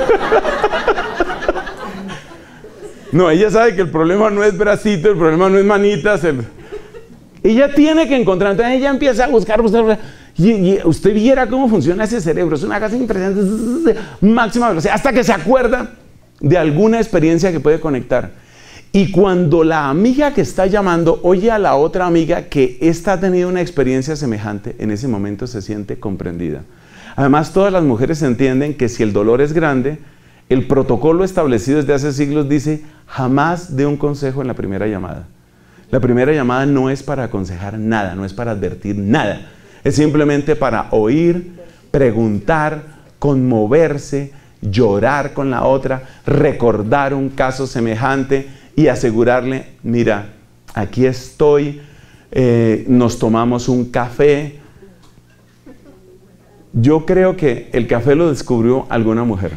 No, ella sabe que el problema no es bracito, el problema no es manitas. Ella tiene que encontrar, entonces ella empieza a buscar. Y usted viera cómo funciona ese cerebro. Es una cosa impresionante, máxima velocidad, hasta que se acuerda de alguna experiencia que puede conectar. Y cuando la amiga que está llamando oye a la otra amiga que ésta ha tenido una experiencia semejante, en ese momento se siente comprendida. Además, todas las mujeres entienden que si el dolor es grande, el protocolo establecido desde hace siglos dice, jamás dé un consejo en la primera llamada. La primera llamada no es para aconsejar nada, no es para advertir nada. Es simplemente para oír, preguntar, conmoverse, llorar con la otra, recordar un caso semejante y asegurarle, mira, aquí estoy, nos tomamos un café. Yo creo que el café lo descubrió alguna mujer.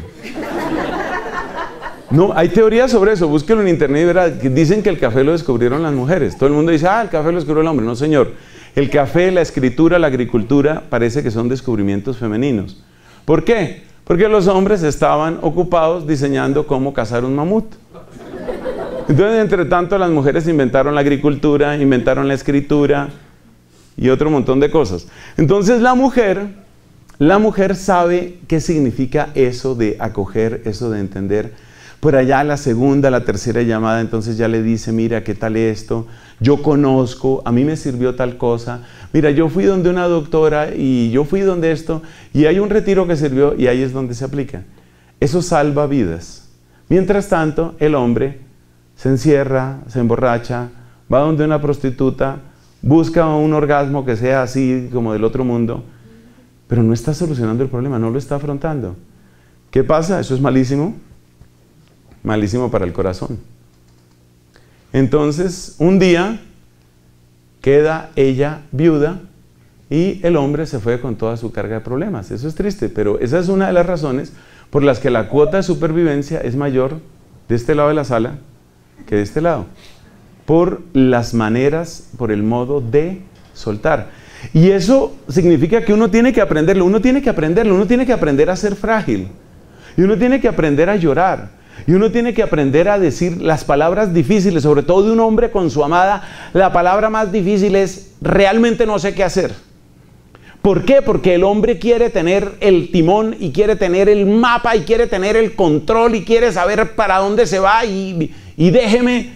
No, hay teorías sobre eso, búsquelo en internet y verá, dicen que el café lo descubrieron las mujeres. Todo el mundo dice, el café lo descubrió el hombre. No, señor. El café, la escritura, la agricultura, parece que son descubrimientos femeninos. ¿Por qué? Porque los hombres estaban ocupados diseñando cómo cazar un mamut. Entonces, entre tanto, las mujeres inventaron la agricultura, inventaron la escritura y otro montón de cosas. Entonces, la mujer sabe qué significa eso de acoger, eso de entender. Por allá la segunda, la tercera llamada, entonces ya le dice, mira, ¿qué tal esto? Yo conozco, a mí me sirvió tal cosa. Mira, yo fui donde una doctora y yo fui donde esto, y hay un retiro que sirvió y ahí es donde se aplica. Eso salva vidas. Mientras tanto, el hombre se encierra, se emborracha, va donde una prostituta, busca un orgasmo que sea así como del otro mundo, pero no está solucionando el problema, no lo está afrontando. ¿Qué pasa? Eso es malísimo. Malísimo para el corazón. Entonces, un día queda ella viuda y el hombre se fue con toda su carga de problemas. Eso es triste, pero esa es una de las razones por las que la cuota de supervivencia es mayor de este lado de la sala que de este lado. Por las maneras, por el modo de soltar. Y eso significa que uno tiene que aprenderlo, uno tiene que aprenderlo, uno tiene que aprender a ser frágil. Y uno tiene que aprender a llorar. Y uno tiene que aprender a decir las palabras difíciles, sobre todo de un hombre con su amada. La palabra más difícil es, realmente no sé qué hacer. ¿Por qué? Porque el hombre quiere tener el timón y quiere tener el mapa y quiere tener el control y quiere saber para dónde se va y déjeme.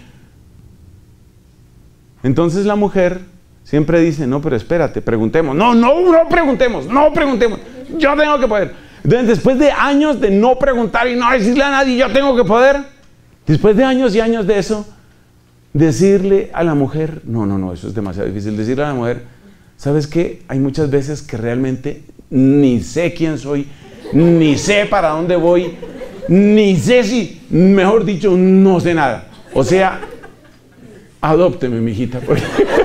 Entonces la mujer siempre dice, no, pero espérate, preguntemos. No preguntemos, yo tengo que poder. Entonces, después de años de no preguntar y no decirle a nadie, yo tengo que poder, después de años y años de eso, decirle a la mujer, no, eso es demasiado difícil, decirle a la mujer, ¿sabes qué? Hay muchas veces que realmente ni sé quién soy, ni sé para dónde voy, ni sé si, mejor dicho, no sé nada. O sea, adópteme, mijita, porque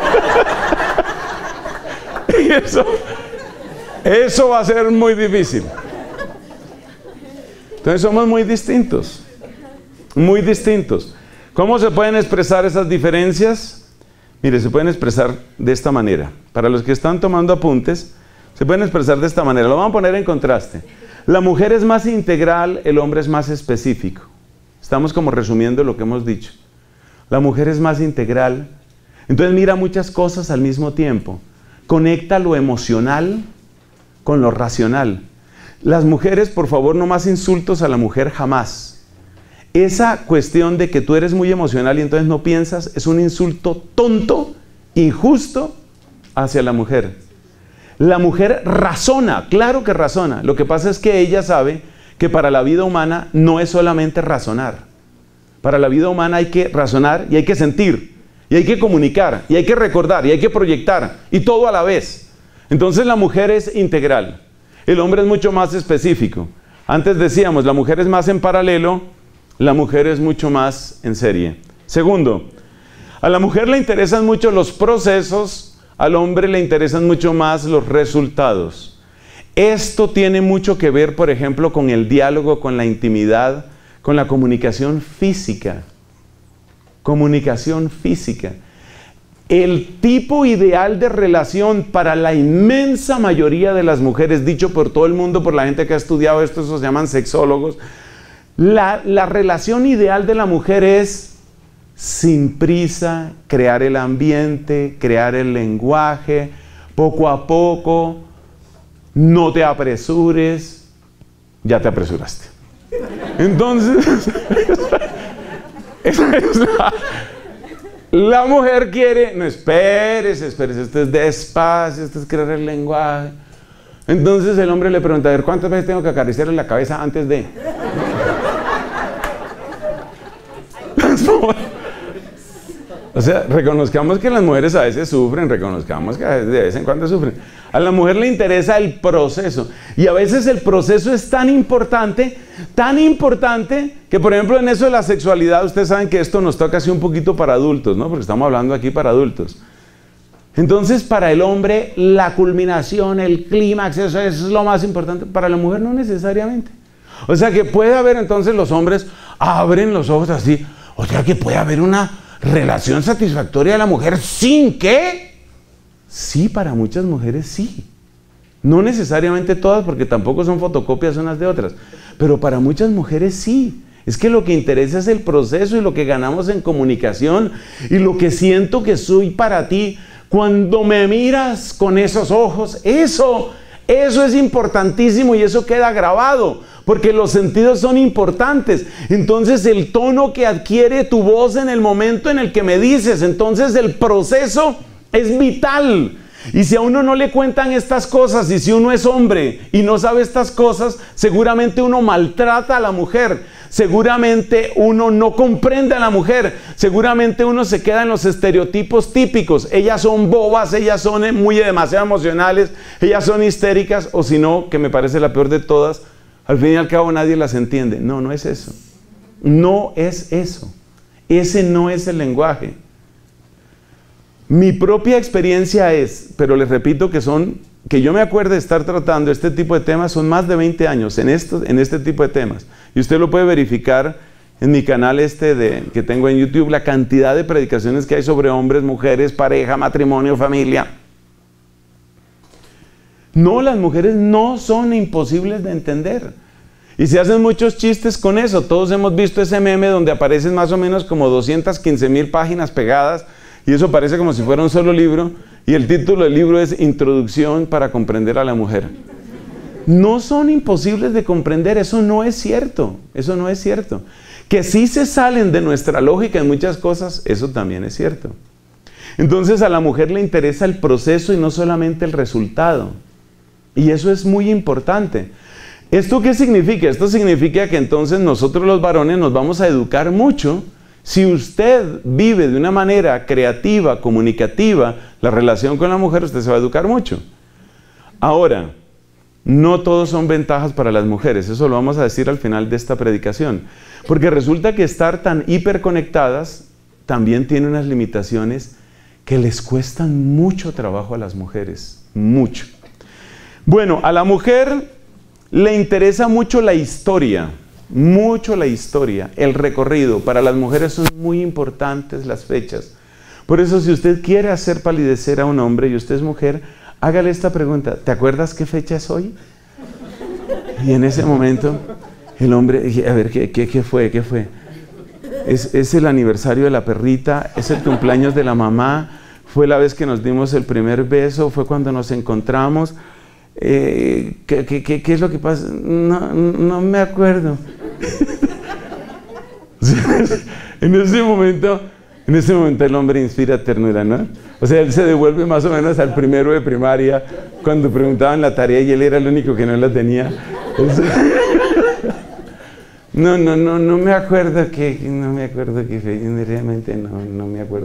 eso va a ser muy difícil. Entonces somos muy distintos, muy distintos. ¿Cómo se pueden expresar esas diferencias? Mire, se pueden expresar de esta manera. Para los que están tomando apuntes, se pueden expresar de esta manera. Lo vamos a poner en contraste. La mujer es más integral, el hombre es más específico. Estamos como resumiendo lo que hemos dicho. La mujer es más integral, entonces mira muchas cosas al mismo tiempo. Conecta lo emocional con lo racional. Las mujeres, por favor, no más insultos a la mujer jamás. Esa cuestión de que tú eres muy emocional y entonces no piensas, es un insulto tonto, injusto hacia la mujer. La mujer razona, claro que razona. Lo que pasa es que ella sabe que para la vida humana no es solamente razonar. Para la vida humana hay que razonar y hay que sentir, y hay que comunicar, y hay que recordar, y hay que proyectar, y todo a la vez. Entonces la mujer es integral. El hombre es mucho más específico. Antes decíamos, la mujer es más en paralelo, la mujer es mucho más en serie. Segundo, a la mujer le interesan mucho los procesos, al hombre le interesan mucho más los resultados. Esto tiene mucho que ver, por ejemplo, con el diálogo, con la intimidad, con la comunicación física. Comunicación física. El tipo ideal de relación para la inmensa mayoría de las mujeres, dicho por todo el mundo, por la gente que ha estudiado esto, esos se llaman sexólogos, la relación ideal de la mujer es sin prisa, crear el ambiente, crear el lenguaje, poco a poco, no te apresures, ya te apresuraste. Entonces, esa es la mujer quiere, no, espérese, esto es despacio, esto es crear el lenguaje. Entonces el hombre le pregunta, a ver, ¿cuántas veces tengo que acariciarle la cabeza antes de? O sea, reconozcamos que las mujeres a veces sufren, reconozcamos que de vez en cuando sufren. A la mujer le interesa el proceso. Y a veces el proceso es tan importante, que por ejemplo en eso de la sexualidad, ustedes saben que esto nos toca así un poquito para adultos, ¿no? Porque estamos hablando aquí para adultos. Entonces para el hombre la culminación, el clímax, eso es lo más importante. Para la mujer no necesariamente. O sea que puede haber entonces los hombres abren los ojos así. O sea que puede haber una relación satisfactoria de la mujer sin que, sí, para muchas mujeres sí. No necesariamente todas, porque tampoco son fotocopias unas de otras, pero para muchas mujeres sí. Es que lo que interesa es el proceso y lo que ganamos en comunicación y lo que siento que soy para ti. Cuando me miras con esos ojos, eso es importantísimo y eso queda grabado. porque los sentidos son importantes. Entonces el tono que adquiere tu voz en el momento en el que me dices, entonces el proceso es vital. Y si a uno no le cuentan estas cosas, y si uno es hombre y no sabe estas cosas, seguramente uno maltrata a la mujer, seguramente uno no comprende a la mujer, seguramente uno se queda en los estereotipos típicos. Ellas son bobas, ellas son demasiado emocionales, ellas son histéricas, o si no, que me parece la peor de todas, al fin y al cabo nadie las entiende. No, no es eso. No es eso. Ese no es el lenguaje. Mi propia experiencia es, pero les repito que yo me acuerdo de estar tratando este tipo de temas, son más de 20 años en este tipo de temas. Y usted lo puede verificar en mi canal que tengo en YouTube, la cantidad de predicaciones que hay sobre hombres, mujeres, pareja, matrimonio, familia. No, las mujeres no son imposibles de entender. Y se hacen muchos chistes con eso. Todos hemos visto ese meme donde aparecen más o menos como 215,000 páginas pegadas, y eso parece como si fuera un solo libro, y el título del libro es Introducción para comprender a la mujer. No son imposibles de comprender, eso no es cierto, eso no es cierto. Que sí se salen de nuestra lógica en muchas cosas, eso también es cierto. Entonces a la mujer le interesa el proceso y no solamente el resultado. Y eso es muy importante. ¿Esto qué significa? Esto significa que entonces nosotros los varones nos vamos a educar mucho. Si usted vive de una manera creativa, comunicativa, la relación con la mujer, usted se va a educar mucho. Ahora, no todos son ventajas para las mujeres, eso lo vamos a decir al final de esta predicación. Porque resulta que estar tan hiperconectadas también tiene unas limitaciones que les cuestan mucho trabajo a las mujeres, mucho. Bueno, a la mujer le interesa mucho la historia, el recorrido. Para las mujeres son muy importantes las fechas. Por eso, si usted quiere hacer palidecer a un hombre y usted es mujer, hágale esta pregunta: ¿te acuerdas qué fecha es hoy? Y en ese momento, el hombre, a ver, ¿qué fue? ¿Qué fue? Es el aniversario de la perrita, es el cumpleaños de la mamá, fue la vez que nos dimos el primer beso, fue cuando nos encontramos. ¿Qué es lo que pasa? No me acuerdo. En ese momento el hombre inspira ternura, ¿no? O sea, él se devuelve más o menos al primero de primaria, cuando preguntaban la tarea y él era el único que no la tenía. No me acuerdo que realmente no me acuerdo.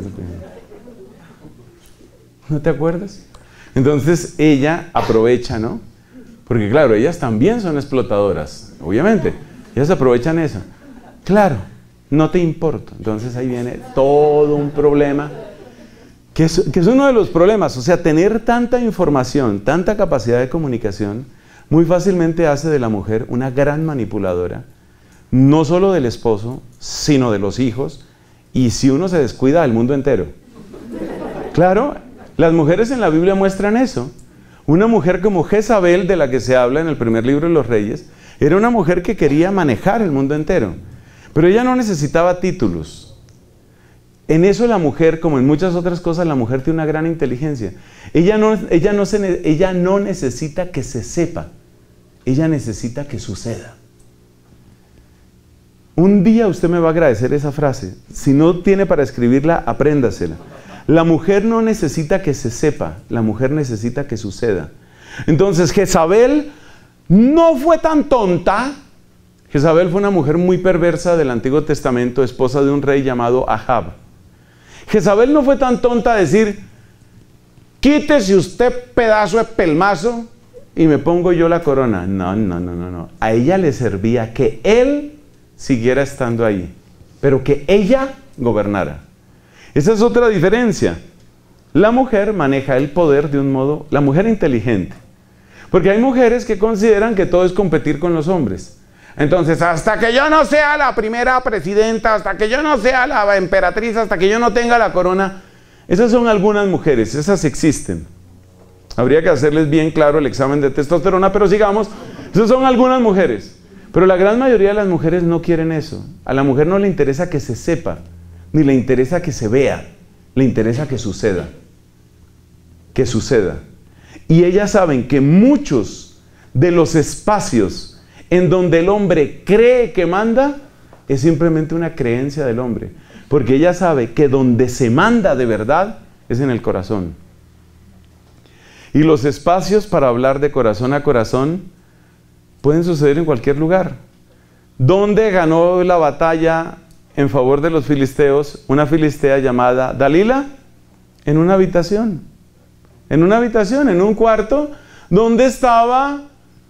¿No te acuerdas? Entonces ella aprovecha, ¿no? Porque claro, ellas también son explotadoras, obviamente. Ellas aprovechan eso. Claro, no te importa. Entonces ahí viene todo un problema, que es uno de los problemas. O sea, tener tanta información, tanta capacidad de comunicación, muy fácilmente hace de la mujer una gran manipuladora, no solo del esposo, sino de los hijos, y si uno se descuida, del mundo entero. Claro, las mujeres en la Biblia muestran eso. Una mujer como Jezabel, de la que se habla en el primer libro de los Reyes, era una mujer que quería manejar el mundo entero. Pero ella no necesitaba títulos. En eso la mujer, como en muchas otras cosas, la mujer tiene una gran inteligencia. Ella no necesita que se sepa. Ella necesita que suceda. Un día usted me va a agradecer esa frase. Si no tiene para escribirla, apréndasela. La mujer no necesita que se sepa, la mujer necesita que suceda. Entonces, Jezabel no fue tan tonta. Jezabel fue una mujer muy perversa del Antiguo Testamento, esposa de un rey llamado Ahab. Jezabel no fue tan tonta a decir: quítese usted pedazo de pelmazo y me pongo yo la corona. No. A ella le servía que él siguiera estando ahí, pero que ella gobernara. Esa es otra diferencia. La mujer maneja el poder de un modo, la mujer inteligente. Porque hay mujeres que consideran que todo es competir con los hombres. Entonces, hasta que yo no sea la primera presidenta, hasta que yo no sea la emperatriz, hasta que yo no tenga la corona. Esas son algunas mujeres, esas existen. Habría que hacerles bien claro el examen de testosterona, pero sigamos. Esas son algunas mujeres. Pero la gran mayoría de las mujeres no quieren eso. A la mujer no le interesa que se sepa, ni le interesa que se vea, le interesa que suceda. Que suceda. Y ellas saben que muchos de los espacios en donde el hombre cree que manda, es simplemente una creencia del hombre. Porque ella sabe que donde se manda de verdad es en el corazón. Y los espacios para hablar de corazón a corazón pueden suceder en cualquier lugar. ¿Dónde ganó la batalla en favor de los filisteos una filistea llamada Dalila? En una habitación. En una habitación, en un cuarto, donde estaba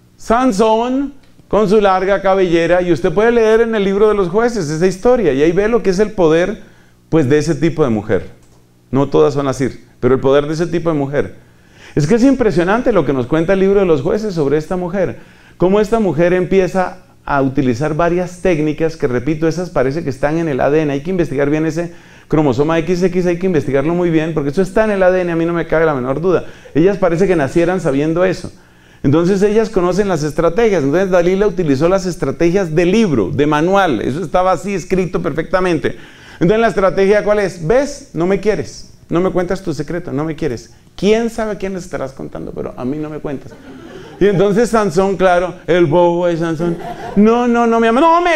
Sansón con su larga cabellera. Y usted puede leer en el libro de los jueces esa historia, y ahí ve lo que es el poder, pues, de ese tipo de mujer. No todas son así, pero el poder de ese tipo de mujer. Es que es impresionante lo que nos cuenta el libro de los jueces sobre esta mujer. Cómo esta mujer empieza a utilizar varias técnicas que, repito, esas parece que están en el ADN. Hay que investigar bien ese cromosoma XX, hay que investigarlo muy bien, porque eso está en el ADN, a mí no me cabe la menor duda. Ellas parece que nacieran sabiendo eso. Entonces ellas conocen las estrategias. Entonces Dalila utilizó las estrategias del libro, de manual. Eso estaba así escrito perfectamente. Entonces la estrategia, ¿cuál es? ¿Ves? No me quieres. No me cuentas tu secreto, no me quieres. ¿Quién sabe a quién les estarás contando? Pero a mí no me cuentas. Y entonces Sansón, claro, el bobo de Sansón, no, mi amor, no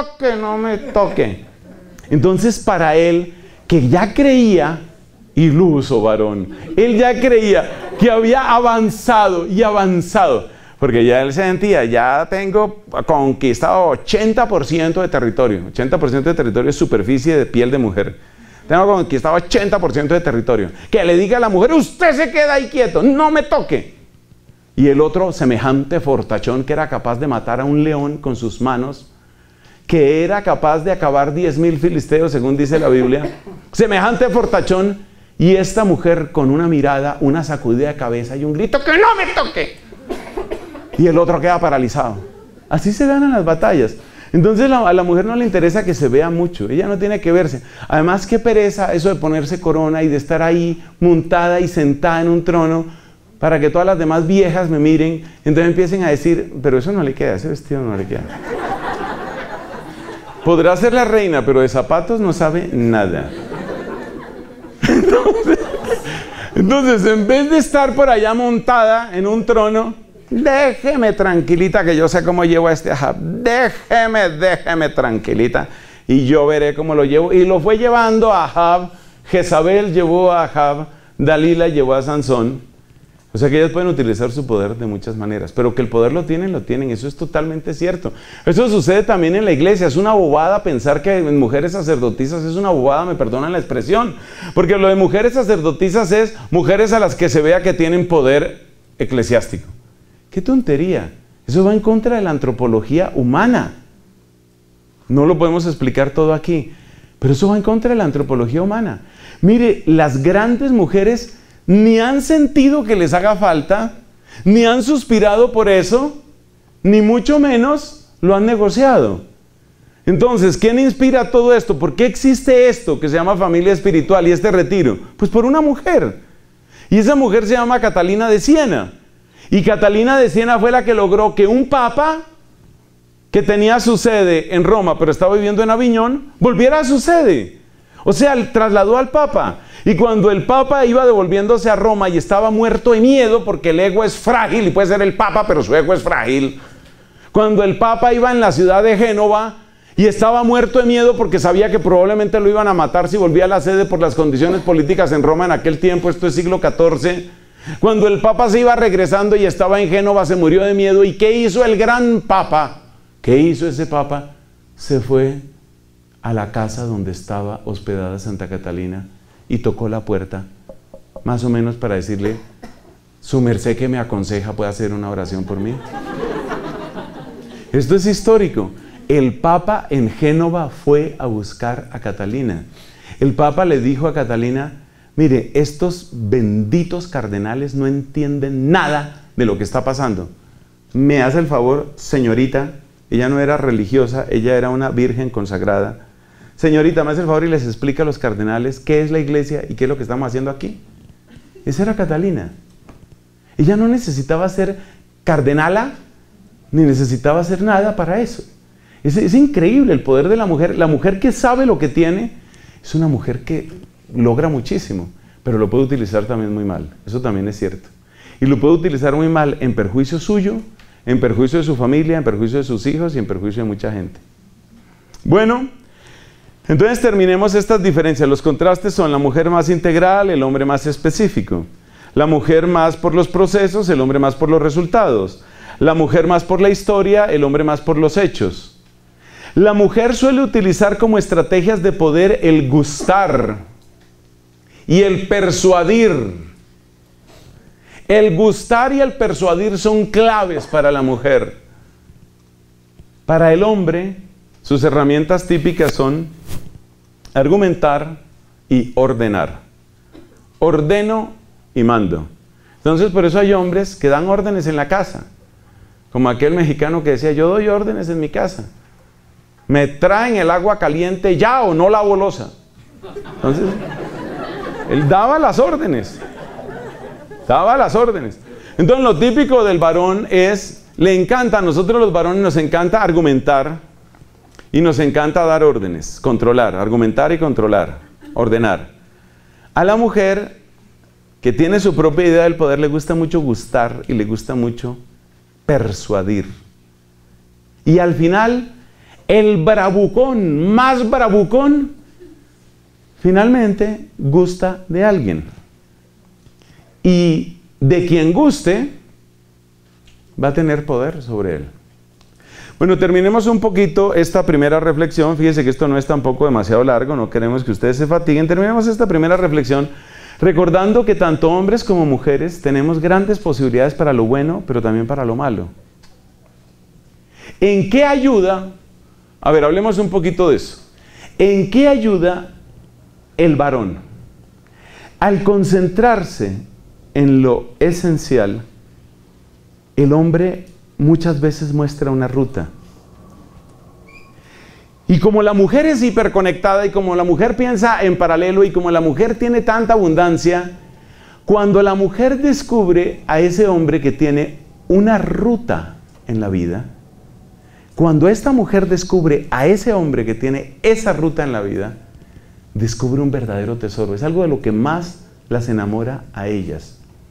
me toque. Entonces para él, que ya creía, iluso varón, él ya creía que había avanzado y avanzado, porque ya él se sentía, ya tengo conquistado 80% de territorio. 80% de territorio es superficie de piel de mujer. Tengo conquistado 80% de territorio. Que le diga a la mujer, usted se queda ahí quieto, no me toque. Y el otro, semejante fortachón, que era capaz de matar a un león con sus manos, que era capaz de acabar 10,000 filisteos, según dice la Biblia. Semejante fortachón, y esta mujer con una mirada, una sacudida de cabeza y un grito, ¡que no me toque! Y el otro queda paralizado. Así se ganan las batallas. Entonces a la mujer no le interesa que se vea mucho, ella no tiene que verse. Además, qué pereza eso de ponerse corona y de estar ahí montada y sentada en un trono para que todas las demás viejas me miren, entonces empiecen a decir, pero eso no le queda, ese vestido no le queda. Podrá ser la reina, pero de zapatos no sabe nada. Entonces, en vez de estar por allá montada en un trono, déjeme tranquilita que yo sé cómo llevo a este Ahab. Déjeme tranquilita y yo veré cómo lo llevo. Y lo fue llevando a Ahab. Jezabel llevó a Ahab. Dalila llevó a Sansón. O sea que ellas pueden utilizar su poder de muchas maneras. Pero que el poder lo tienen. Eso es totalmente cierto. Eso sucede también en la iglesia. Es una bobada pensar que en mujeres sacerdotisas es una bobada, me perdonan la expresión. Porque lo de mujeres sacerdotisas es mujeres a las que se vea que tienen poder eclesiástico. ¡Qué tontería! Eso va en contra de la antropología humana. No lo podemos explicar todo aquí, pero eso va en contra de la antropología humana. Mire, las grandes mujeres ni han sentido que les haga falta, ni han suspirado por eso, ni mucho menos lo han negociado. Entonces, ¿quién inspira todo esto? ¿Por qué existe esto que se llama familia espiritual y este retiro? Pues por una mujer. Y esa mujer se llama Catalina de Siena. Y Catalina de Siena fue la que logró que un papa que tenía su sede en Roma, pero estaba viviendo en Aviñón, volviera a su sede. O sea, trasladó al papa. Y cuando el papa iba devolviéndose a Roma y estaba muerto de miedo, porque el ego es frágil, y puede ser el papa, pero su ego es frágil. Cuando el papa iba en la ciudad de Génova y estaba muerto de miedo porque sabía que probablemente lo iban a matar si volvía a la sede por las condiciones políticas en Roma en aquel tiempo, esto es siglo XIV. Cuando el papa se iba regresando y estaba en Génova, se murió de miedo. ¿Y qué hizo el gran papa? ¿Qué hizo ese papa? Se fue a la casa donde estaba hospedada Santa Catalina y tocó la puerta, más o menos para decirle, su merced que me aconseja, ¿puede hacer una oración por mí? Esto es histórico. El papa en Génova fue a buscar a Catalina. El papa le dijo a Catalina, mire, estos benditos cardenales no entienden nada de lo que está pasando. Me hace el favor, señorita, ella no era religiosa, ella era una virgen consagrada. Señorita, me hace el favor y les explica a los cardenales qué es la iglesia y qué es lo que estamos haciendo aquí. Esa era Catalina. Ella no necesitaba ser cardenala, ni necesitaba hacer nada para eso. Es increíble el poder de la mujer. La mujer que sabe lo que tiene, es una mujer que logra muchísimo, pero lo puede utilizar también muy mal. Eso también es cierto. Y lo puede utilizar muy mal en perjuicio suyo, en perjuicio de su familia, en perjuicio de sus hijos y en perjuicio de mucha gente. Bueno, entonces terminemos estas diferencias. Los contrastes son la mujer más integral, el hombre más específico. La mujer más por los procesos, el hombre más por los resultados. La mujer más por la historia, el hombre más por los hechos. La mujer suele utilizar como estrategias de poder el gustar y el persuadir. El gustar y el persuadir son claves para la mujer. Para el hombre, sus herramientas típicas son argumentar y ordenar. Ordeno y mando. Entonces, por eso hay hombres que dan órdenes en la casa. Como aquel mexicano que decía, yo doy órdenes en mi casa. Me traen el agua caliente ya o no lavo loza. Entonces, él daba las órdenes. Daba las órdenes. Entonces, lo típico del varón es, le encanta, a nosotros los varones nos encanta argumentar y nos encanta dar órdenes, controlar, argumentar y controlar, ordenar. A la mujer que tiene su propia idea del poder le gusta mucho gustar y le gusta mucho persuadir. Y al final, el bravucón, más bravucón, finalmente gusta de alguien. Y de quien guste, va a tener poder sobre él. Bueno, terminemos un poquito esta primera reflexión. Fíjense que esto no es tampoco demasiado largo, no queremos que ustedes se fatiguen. Terminemos esta primera reflexión recordando que tanto hombres como mujeres tenemos grandes posibilidades para lo bueno, pero también para lo malo. ¿En qué ayuda? A ver, hablemos un poquito de eso. ¿En qué ayuda el varón? Al concentrarse en lo esencial, el hombre muchas veces muestra una ruta. Y como la mujer es hiperconectada y como la mujer piensa en paralelo y como la mujer tiene tanta abundancia, cuando la mujer descubre a ese hombre que tiene una ruta en la vida, cuando esta mujer descubre a ese hombre que tiene esa ruta en la vida, descubre un verdadero tesoro. Es algo de lo que más las enamora a ellas.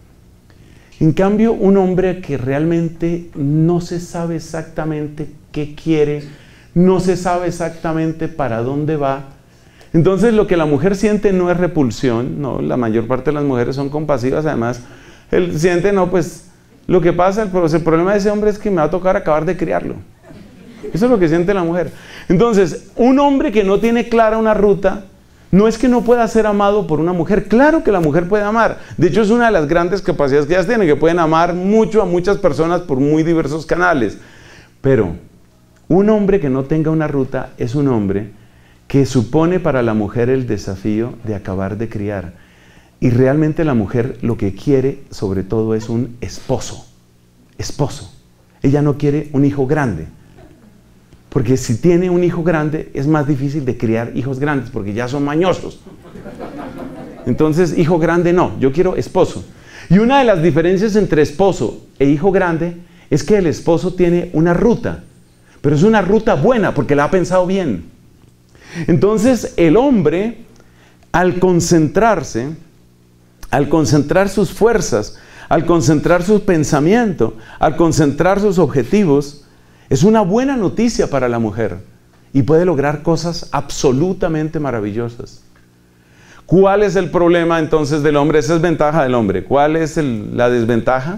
En cambio, un hombre que realmente no se sabe exactamente qué quiere, no se sabe exactamente para dónde va, entonces lo que la mujer siente no es repulsión, no, la mayor parte de las mujeres son compasivas, además, él siente, no, pues, lo que pasa, el problema de ese hombre es que me va a tocar acabar de criarlo. Eso es lo que siente la mujer. Entonces, un hombre que no tiene clara una ruta, no es que no pueda ser amado por una mujer. Claro que la mujer puede amar. De hecho, es una de las grandes capacidades que ellas tienen, que pueden amar mucho a muchas personas por muy diversos canales. Pero un hombre que no tenga una ruta es un hombre que supone para la mujer el desafío de acabar de criar. Y realmente la mujer lo que quiere sobre todo es un esposo. Esposo. Ella no quiere un hijo grande. Porque si tiene un hijo grande, es más difícil de criar hijos grandes, porque ya son mañosos. Entonces, hijo grande no, yo quiero esposo. Y una de las diferencias entre esposo e hijo grande es que el esposo tiene una ruta, pero es una ruta buena, porque la ha pensado bien. Entonces, el hombre, al concentrarse, al concentrar sus fuerzas, al concentrar su pensamiento, al concentrar sus objetivos, es una buena noticia para la mujer y puede lograr cosas absolutamente maravillosas. ¿Cuál es el problema entonces del hombre? Esa es ventaja del hombre. ¿Cuál es la desventaja?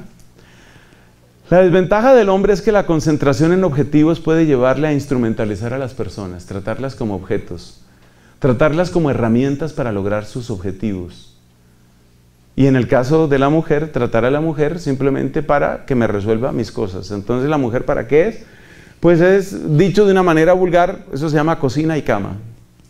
La desventaja del hombre es que la concentración en objetivos puede llevarle a instrumentalizar a las personas, tratarlas como objetos, tratarlas como herramientas para lograr sus objetivos. Y en el caso de la mujer, tratar a la mujer simplemente para que me resuelva mis cosas. Entonces, ¿la mujer para qué es? Pues es, dicho de una manera vulgar, eso se llama cocina y cama.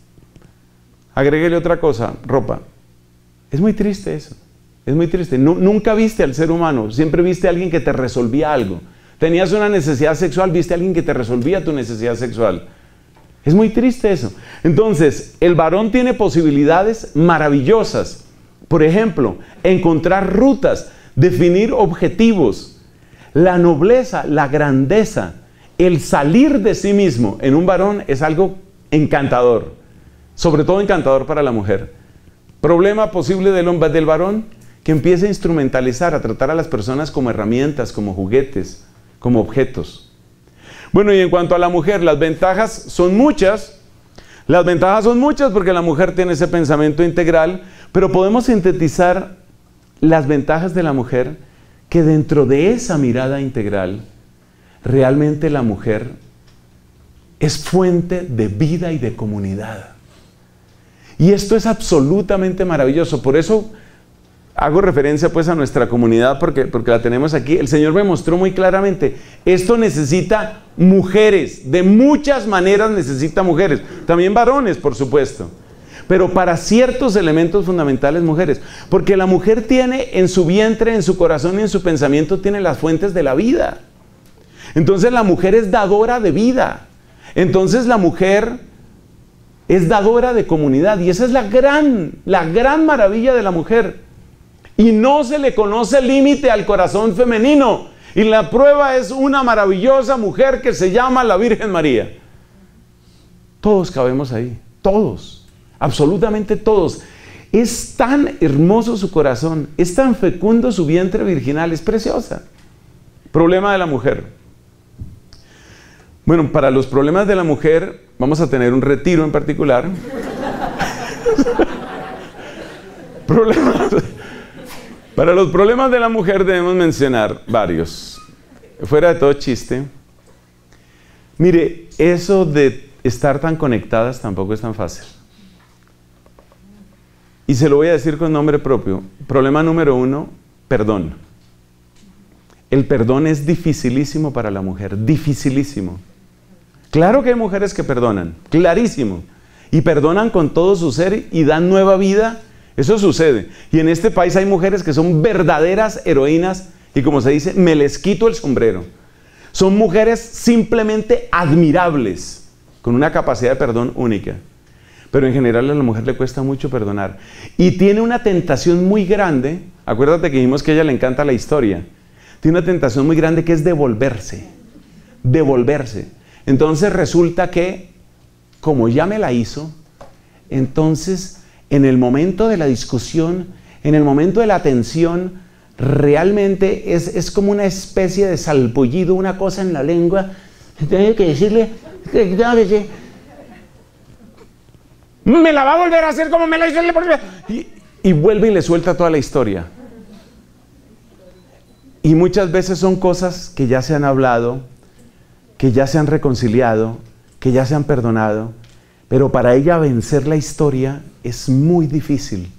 Agréguele otra cosa, ropa. Es muy triste eso. Es muy triste. Nunca viste al ser humano, siempre viste a alguien que te resolvía algo. Tenías una necesidad sexual, viste a alguien que te resolvía tu necesidad sexual. Es muy triste eso. Entonces, el varón tiene posibilidades maravillosas. Por ejemplo, encontrar rutas, definir objetivos. La nobleza, la grandeza, el salir de sí mismo en un varón es algo encantador. Sobre todo encantador para la mujer. Problema posible del varón, que empiece a instrumentalizar, a tratar a las personas como herramientas, como juguetes. como objetos. Bueno, y en cuanto a la mujer, las ventajas son muchas. Las ventajas son muchas porque la mujer tiene ese pensamiento integral, pero podemos sintetizar las ventajas de la mujer que dentro de esa mirada integral, realmente la mujer es fuente de vida y de comunidad. Y esto es absolutamente maravilloso. Por eso hago referencia pues a nuestra comunidad porque la tenemos aquí. El Señor me mostró muy claramente, esto necesita mujeres, de muchas maneras necesita mujeres. También varones, por supuesto. Pero para ciertos elementos fundamentales mujeres. Porque la mujer tiene en su vientre, en su corazón y en su pensamiento, tiene las fuentes de la vida. Entonces la mujer es dadora de vida. Entonces la mujer es dadora de comunidad. Y esa es la gran maravilla de la mujer. Y no se le conoce límite al corazón femenino. Y la prueba es una maravillosa mujer que se llama la Virgen María. Todos cabemos ahí. Todos. Absolutamente todos. Es tan hermoso su corazón, es tan fecundo su vientre virginal, es preciosa. Problema de la mujer. Bueno, para los problemas de la mujer vamos a tener un retiro en particular. Para los problemas de la mujer debemos mencionar varios. Fuera de todo chiste. Mire, eso de estar tan conectadas tampoco es tan fácil. Y se lo voy a decir con nombre propio. Problema número 1, perdón. El perdón es dificilísimo para la mujer, dificilísimo. Claro que hay mujeres que perdonan, clarísimo. Y perdonan con todo su ser y dan nueva vida. Eso sucede. Y en este país hay mujeres que son verdaderas heroínas y como se dice, me les quito el sombrero. Son mujeres simplemente admirables, con una capacidad de perdón única. Pero en general a la mujer le cuesta mucho perdonar. Y tiene una tentación muy grande. Acuérdate que dijimos que a ella le encanta la historia. Tiene una tentación muy grande que es devolverse. Devolverse. Entonces resulta que, como ya me la hizo, entonces en el momento de la discusión, en el momento de la tensión, realmente es como una especie de salpullido, una cosa en la lengua. Tengo que decirle... me la va a volver a hacer como me la hizo. Y vuelve y le suelta toda la historia. Y muchas veces son cosas que ya se han hablado, que ya se han reconciliado, que ya se han perdonado, pero para ella vencer la historia es muy difícil.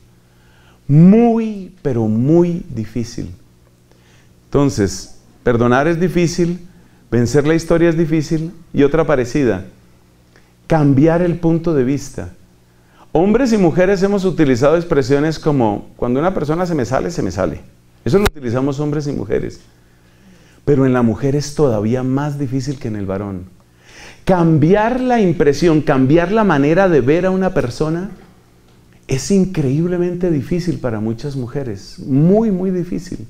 Muy, pero muy difícil. Entonces, perdonar es difícil, vencer la historia es difícil, y otra parecida, cambiar el punto de vista. Hombres y mujeres hemos utilizado expresiones como, cuando una persona se me sale, se me sale. Eso lo utilizamos hombres y mujeres. Pero en la mujer es todavía más difícil que en el varón. Cambiar la impresión, cambiar la manera de ver a una persona es increíblemente difícil para muchas mujeres. Muy, muy difícil.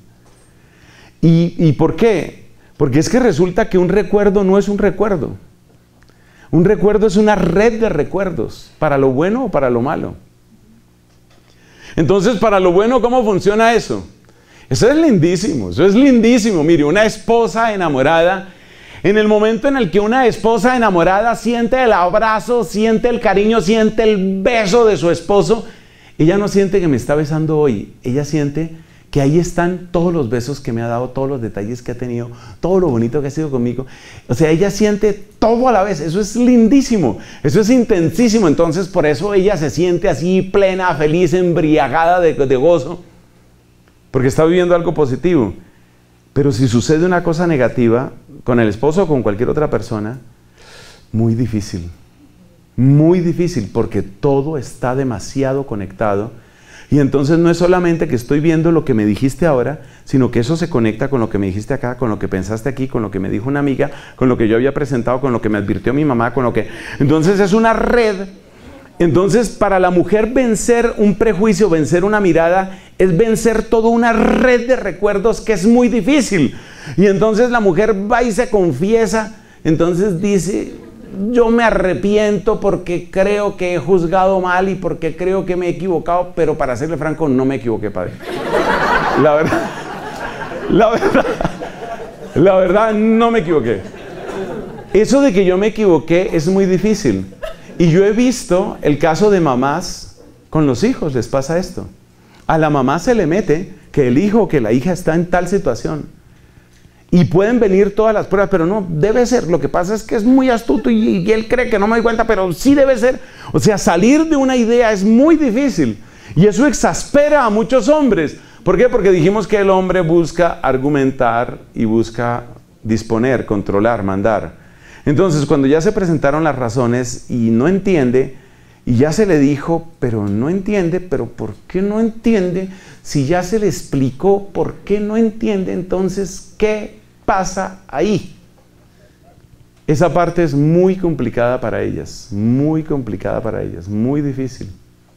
¿Y por qué? Porque es que resulta que un recuerdo no es un recuerdo. Un recuerdo es una red de recuerdos, para lo bueno o para lo malo. Entonces, para lo bueno, ¿cómo funciona eso? Eso es lindísimo, eso es lindísimo. Mire, una esposa enamorada, en el momento en el que una esposa enamorada siente el abrazo, siente el cariño, siente el beso de su esposo, ella no siente que me está besando hoy, ella siente que ahí están todos los besos que me ha dado, todos los detalles que ha tenido, todo lo bonito que ha sido conmigo. O sea, ella siente todo a la vez. Eso es lindísimo, eso es intensísimo. Entonces, por eso ella se siente así plena, feliz, embriagada de gozo, porque está viviendo algo positivo. Pero si sucede una cosa negativa, con el esposo o con cualquier otra persona, muy difícil, porque todo está demasiado conectado. Y entonces no es solamente que estoy viendo lo que me dijiste ahora, sino que eso se conecta con lo que me dijiste acá, con lo que pensaste aquí, con lo que me dijo una amiga, con lo que yo había presentado, con lo que me advirtió mi mamá, con lo que... Entonces es una red. Entonces para la mujer vencer un prejuicio, vencer una mirada, es vencer toda una red de recuerdos que es muy difícil. Y entonces la mujer va y se confiesa, entonces dice... yo me arrepiento porque creo que he juzgado mal y porque creo que me he equivocado, pero para serle franco, no me equivoqué, padre. La verdad, La verdad, no me equivoqué. Eso de que yo me equivoqué es muy difícil. Y yo he visto el caso de mamás con los hijos, les pasa esto. A la mamá se le mete que el hijo o que la hija está en tal situación. Y pueden venir todas las pruebas, pero no, debe ser. Lo que pasa es que es muy astuto y él cree que no me doy cuenta, pero sí debe ser. O sea, salir de una idea es muy difícil. Y eso exaspera a muchos hombres. ¿Por qué? Porque dijimos que el hombre busca argumentar y busca disponer, controlar, mandar. Entonces, cuando ya se presentaron las razones y no entiende, y ya se le dijo, pero no entiende, pero ¿por qué no entiende? Si ya se le explicó por qué no entiende, entonces, ¿qué pasa ahí? Esa parte es muy complicada para ellas, muy complicada para ellas, muy difícil.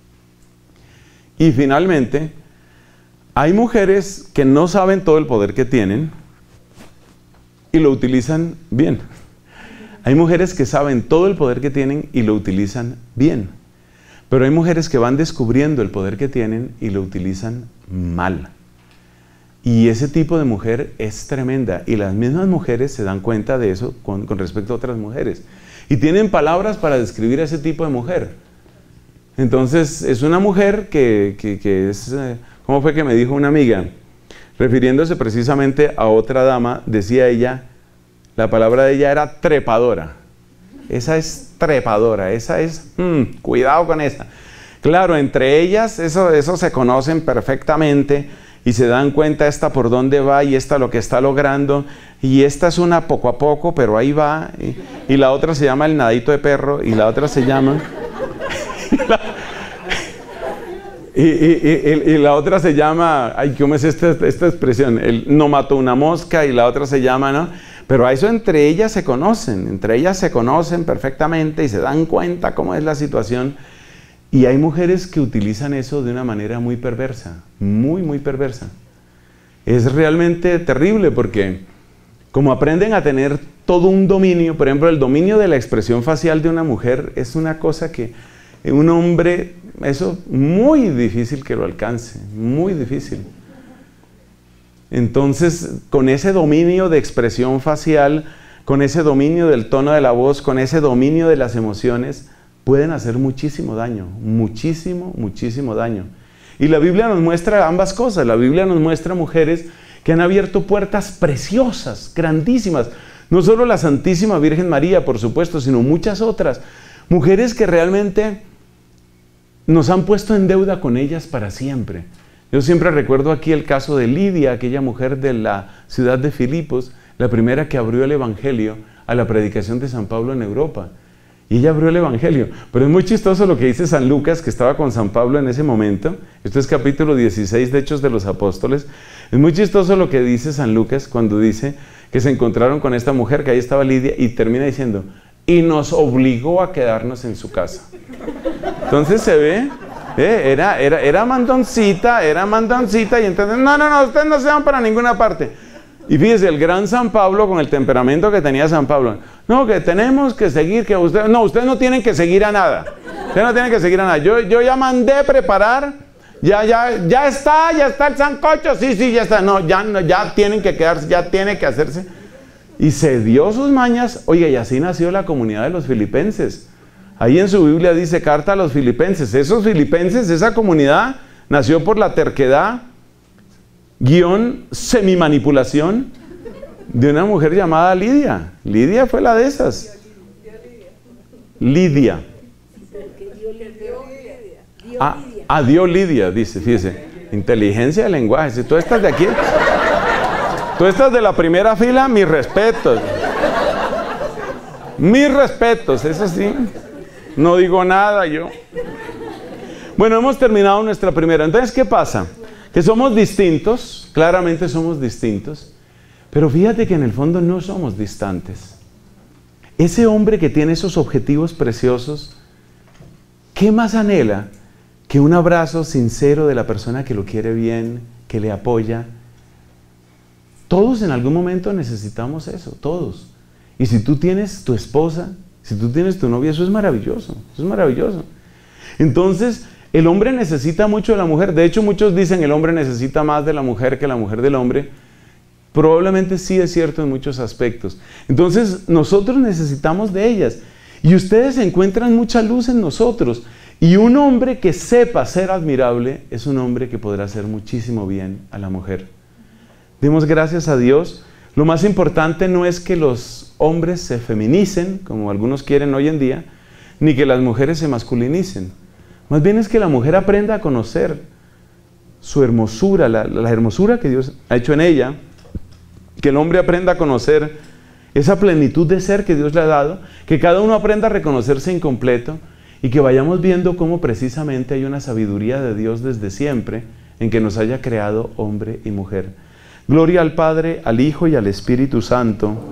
Y finalmente, hay mujeres que no saben todo el poder que tienen y lo utilizan bien. Hay mujeres que saben todo el poder que tienen y lo utilizan bien. Pero hay mujeres que van descubriendo el poder que tienen y lo utilizan mal. Y ese tipo de mujer es tremenda. Y las mismas mujeres se dan cuenta de eso con respecto a otras mujeres. Y tienen palabras para describir a ese tipo de mujer. Entonces, es una mujer que es... ¿Cómo fue que me dijo una amiga? Refiriéndose precisamente a otra dama, decía ella, la palabra de ella era trepadora. Esa es trepadora, esa es, cuidado con esa. Claro, entre ellas, eso se conocen perfectamente y se dan cuenta esta por dónde va y esta lo que está logrando. Y esta es una poco a poco, pero ahí va. Y la otra se llama el nadadito de perro y la otra se llama... Y la otra se llama, ay, ¿cómo es esta expresión? El no mató una mosca y la otra se llama, ¿no? Pero a eso entre ellas se conocen perfectamente y se dan cuenta cómo es la situación. Y hay mujeres que utilizan eso de una manera muy perversa, muy perversa. Es realmente terrible porque como aprenden a tener todo un dominio, por ejemplo, el dominio de la expresión facial de una mujer es una cosa que un hombre... Eso muy difícil que lo alcance, muy difícil. Entonces, con ese dominio de expresión facial, con ese dominio del tono de la voz, con ese dominio de las emociones, pueden hacer muchísimo daño, muchísimo daño. Y la Biblia nos muestra ambas cosas. La Biblia nos muestra mujeres que han abierto puertas preciosas, grandísimas. No solo la Santísima Virgen María, por supuesto, sino muchas otras. Mujeres que realmente... nos han puesto en deuda con ellas para siempre. Yo siempre recuerdo aquí el caso de Lidia, aquella mujer de la ciudad de Filipos, la primera que abrió el Evangelio a la predicación de San Pablo en Europa. Y ella abrió el Evangelio. Pero es muy chistoso lo que dice San Lucas, que estaba con San Pablo en ese momento. Esto es capítulo 16 de Hechos de los Apóstoles. Es muy chistoso lo que dice San Lucas cuando dice que se encontraron con esta mujer, que ahí estaba Lidia, y termina diciendo, y nos obligó a quedarnos en su casa. Entonces se ve, era mandoncita, y entonces, no, ustedes no se van para ninguna parte. Y fíjese, el gran San Pablo, con el temperamento que tenía San Pablo, no, que tenemos que seguir, que ustedes no tienen que seguir a nada. Ustedes no tienen que seguir a nada. Yo ya mandé preparar, ya está el sancocho, sí, ya está. No, ya tienen que quedarse, ya tiene que hacerse. Y se dio sus mañas. Oiga, y así nació la comunidad de los filipenses. Ahí en su Biblia dice carta a los filipenses. Esos filipenses, esa comunidad, nació por la terquedad, semimanipulación de una mujer llamada Lidia. Lidia fue la de esas. Lidia. Dio Lidia, dice, fíjese. Inteligencia de lenguaje. Si tú estás de aquí... Tú estás de la primera fila, mis respetos. Mis respetos, eso sí. No digo nada yo. Bueno, hemos terminado nuestra primera. Entonces, ¿qué pasa? Que somos distintos, claramente somos distintos, pero fíjate que en el fondo no somos distantes. Ese hombre que tiene esos objetivos preciosos, ¿qué más anhela que un abrazo sincero de la persona que lo quiere bien, que le apoya? Todos en algún momento necesitamos eso, todos. Y si tú tienes tu esposa, si tú tienes tu novia, eso es maravilloso, eso es maravilloso. Entonces, el hombre necesita mucho de la mujer. De hecho, muchos dicen el hombre necesita más de la mujer que la mujer del hombre. Probablemente sí es cierto en muchos aspectos. Entonces nosotros necesitamos de ellas. Y ustedes encuentran mucha luz en nosotros. Y un hombre que sepa ser admirable es un hombre que podrá hacer muchísimo bien a la mujer. Demos gracias a Dios. Lo más importante no es que los hombres se feminicen, como algunos quieren hoy en día, ni que las mujeres se masculinicen. Más bien es que la mujer aprenda a conocer su hermosura, la hermosura que Dios ha hecho en ella, que el hombre aprenda a conocer esa plenitud de ser que Dios le ha dado, que cada uno aprenda a reconocerse incompleto y que vayamos viendo cómo precisamente hay una sabiduría de Dios desde siempre en que nos haya creado hombre y mujer. Gloria al Padre, al Hijo y al Espíritu Santo.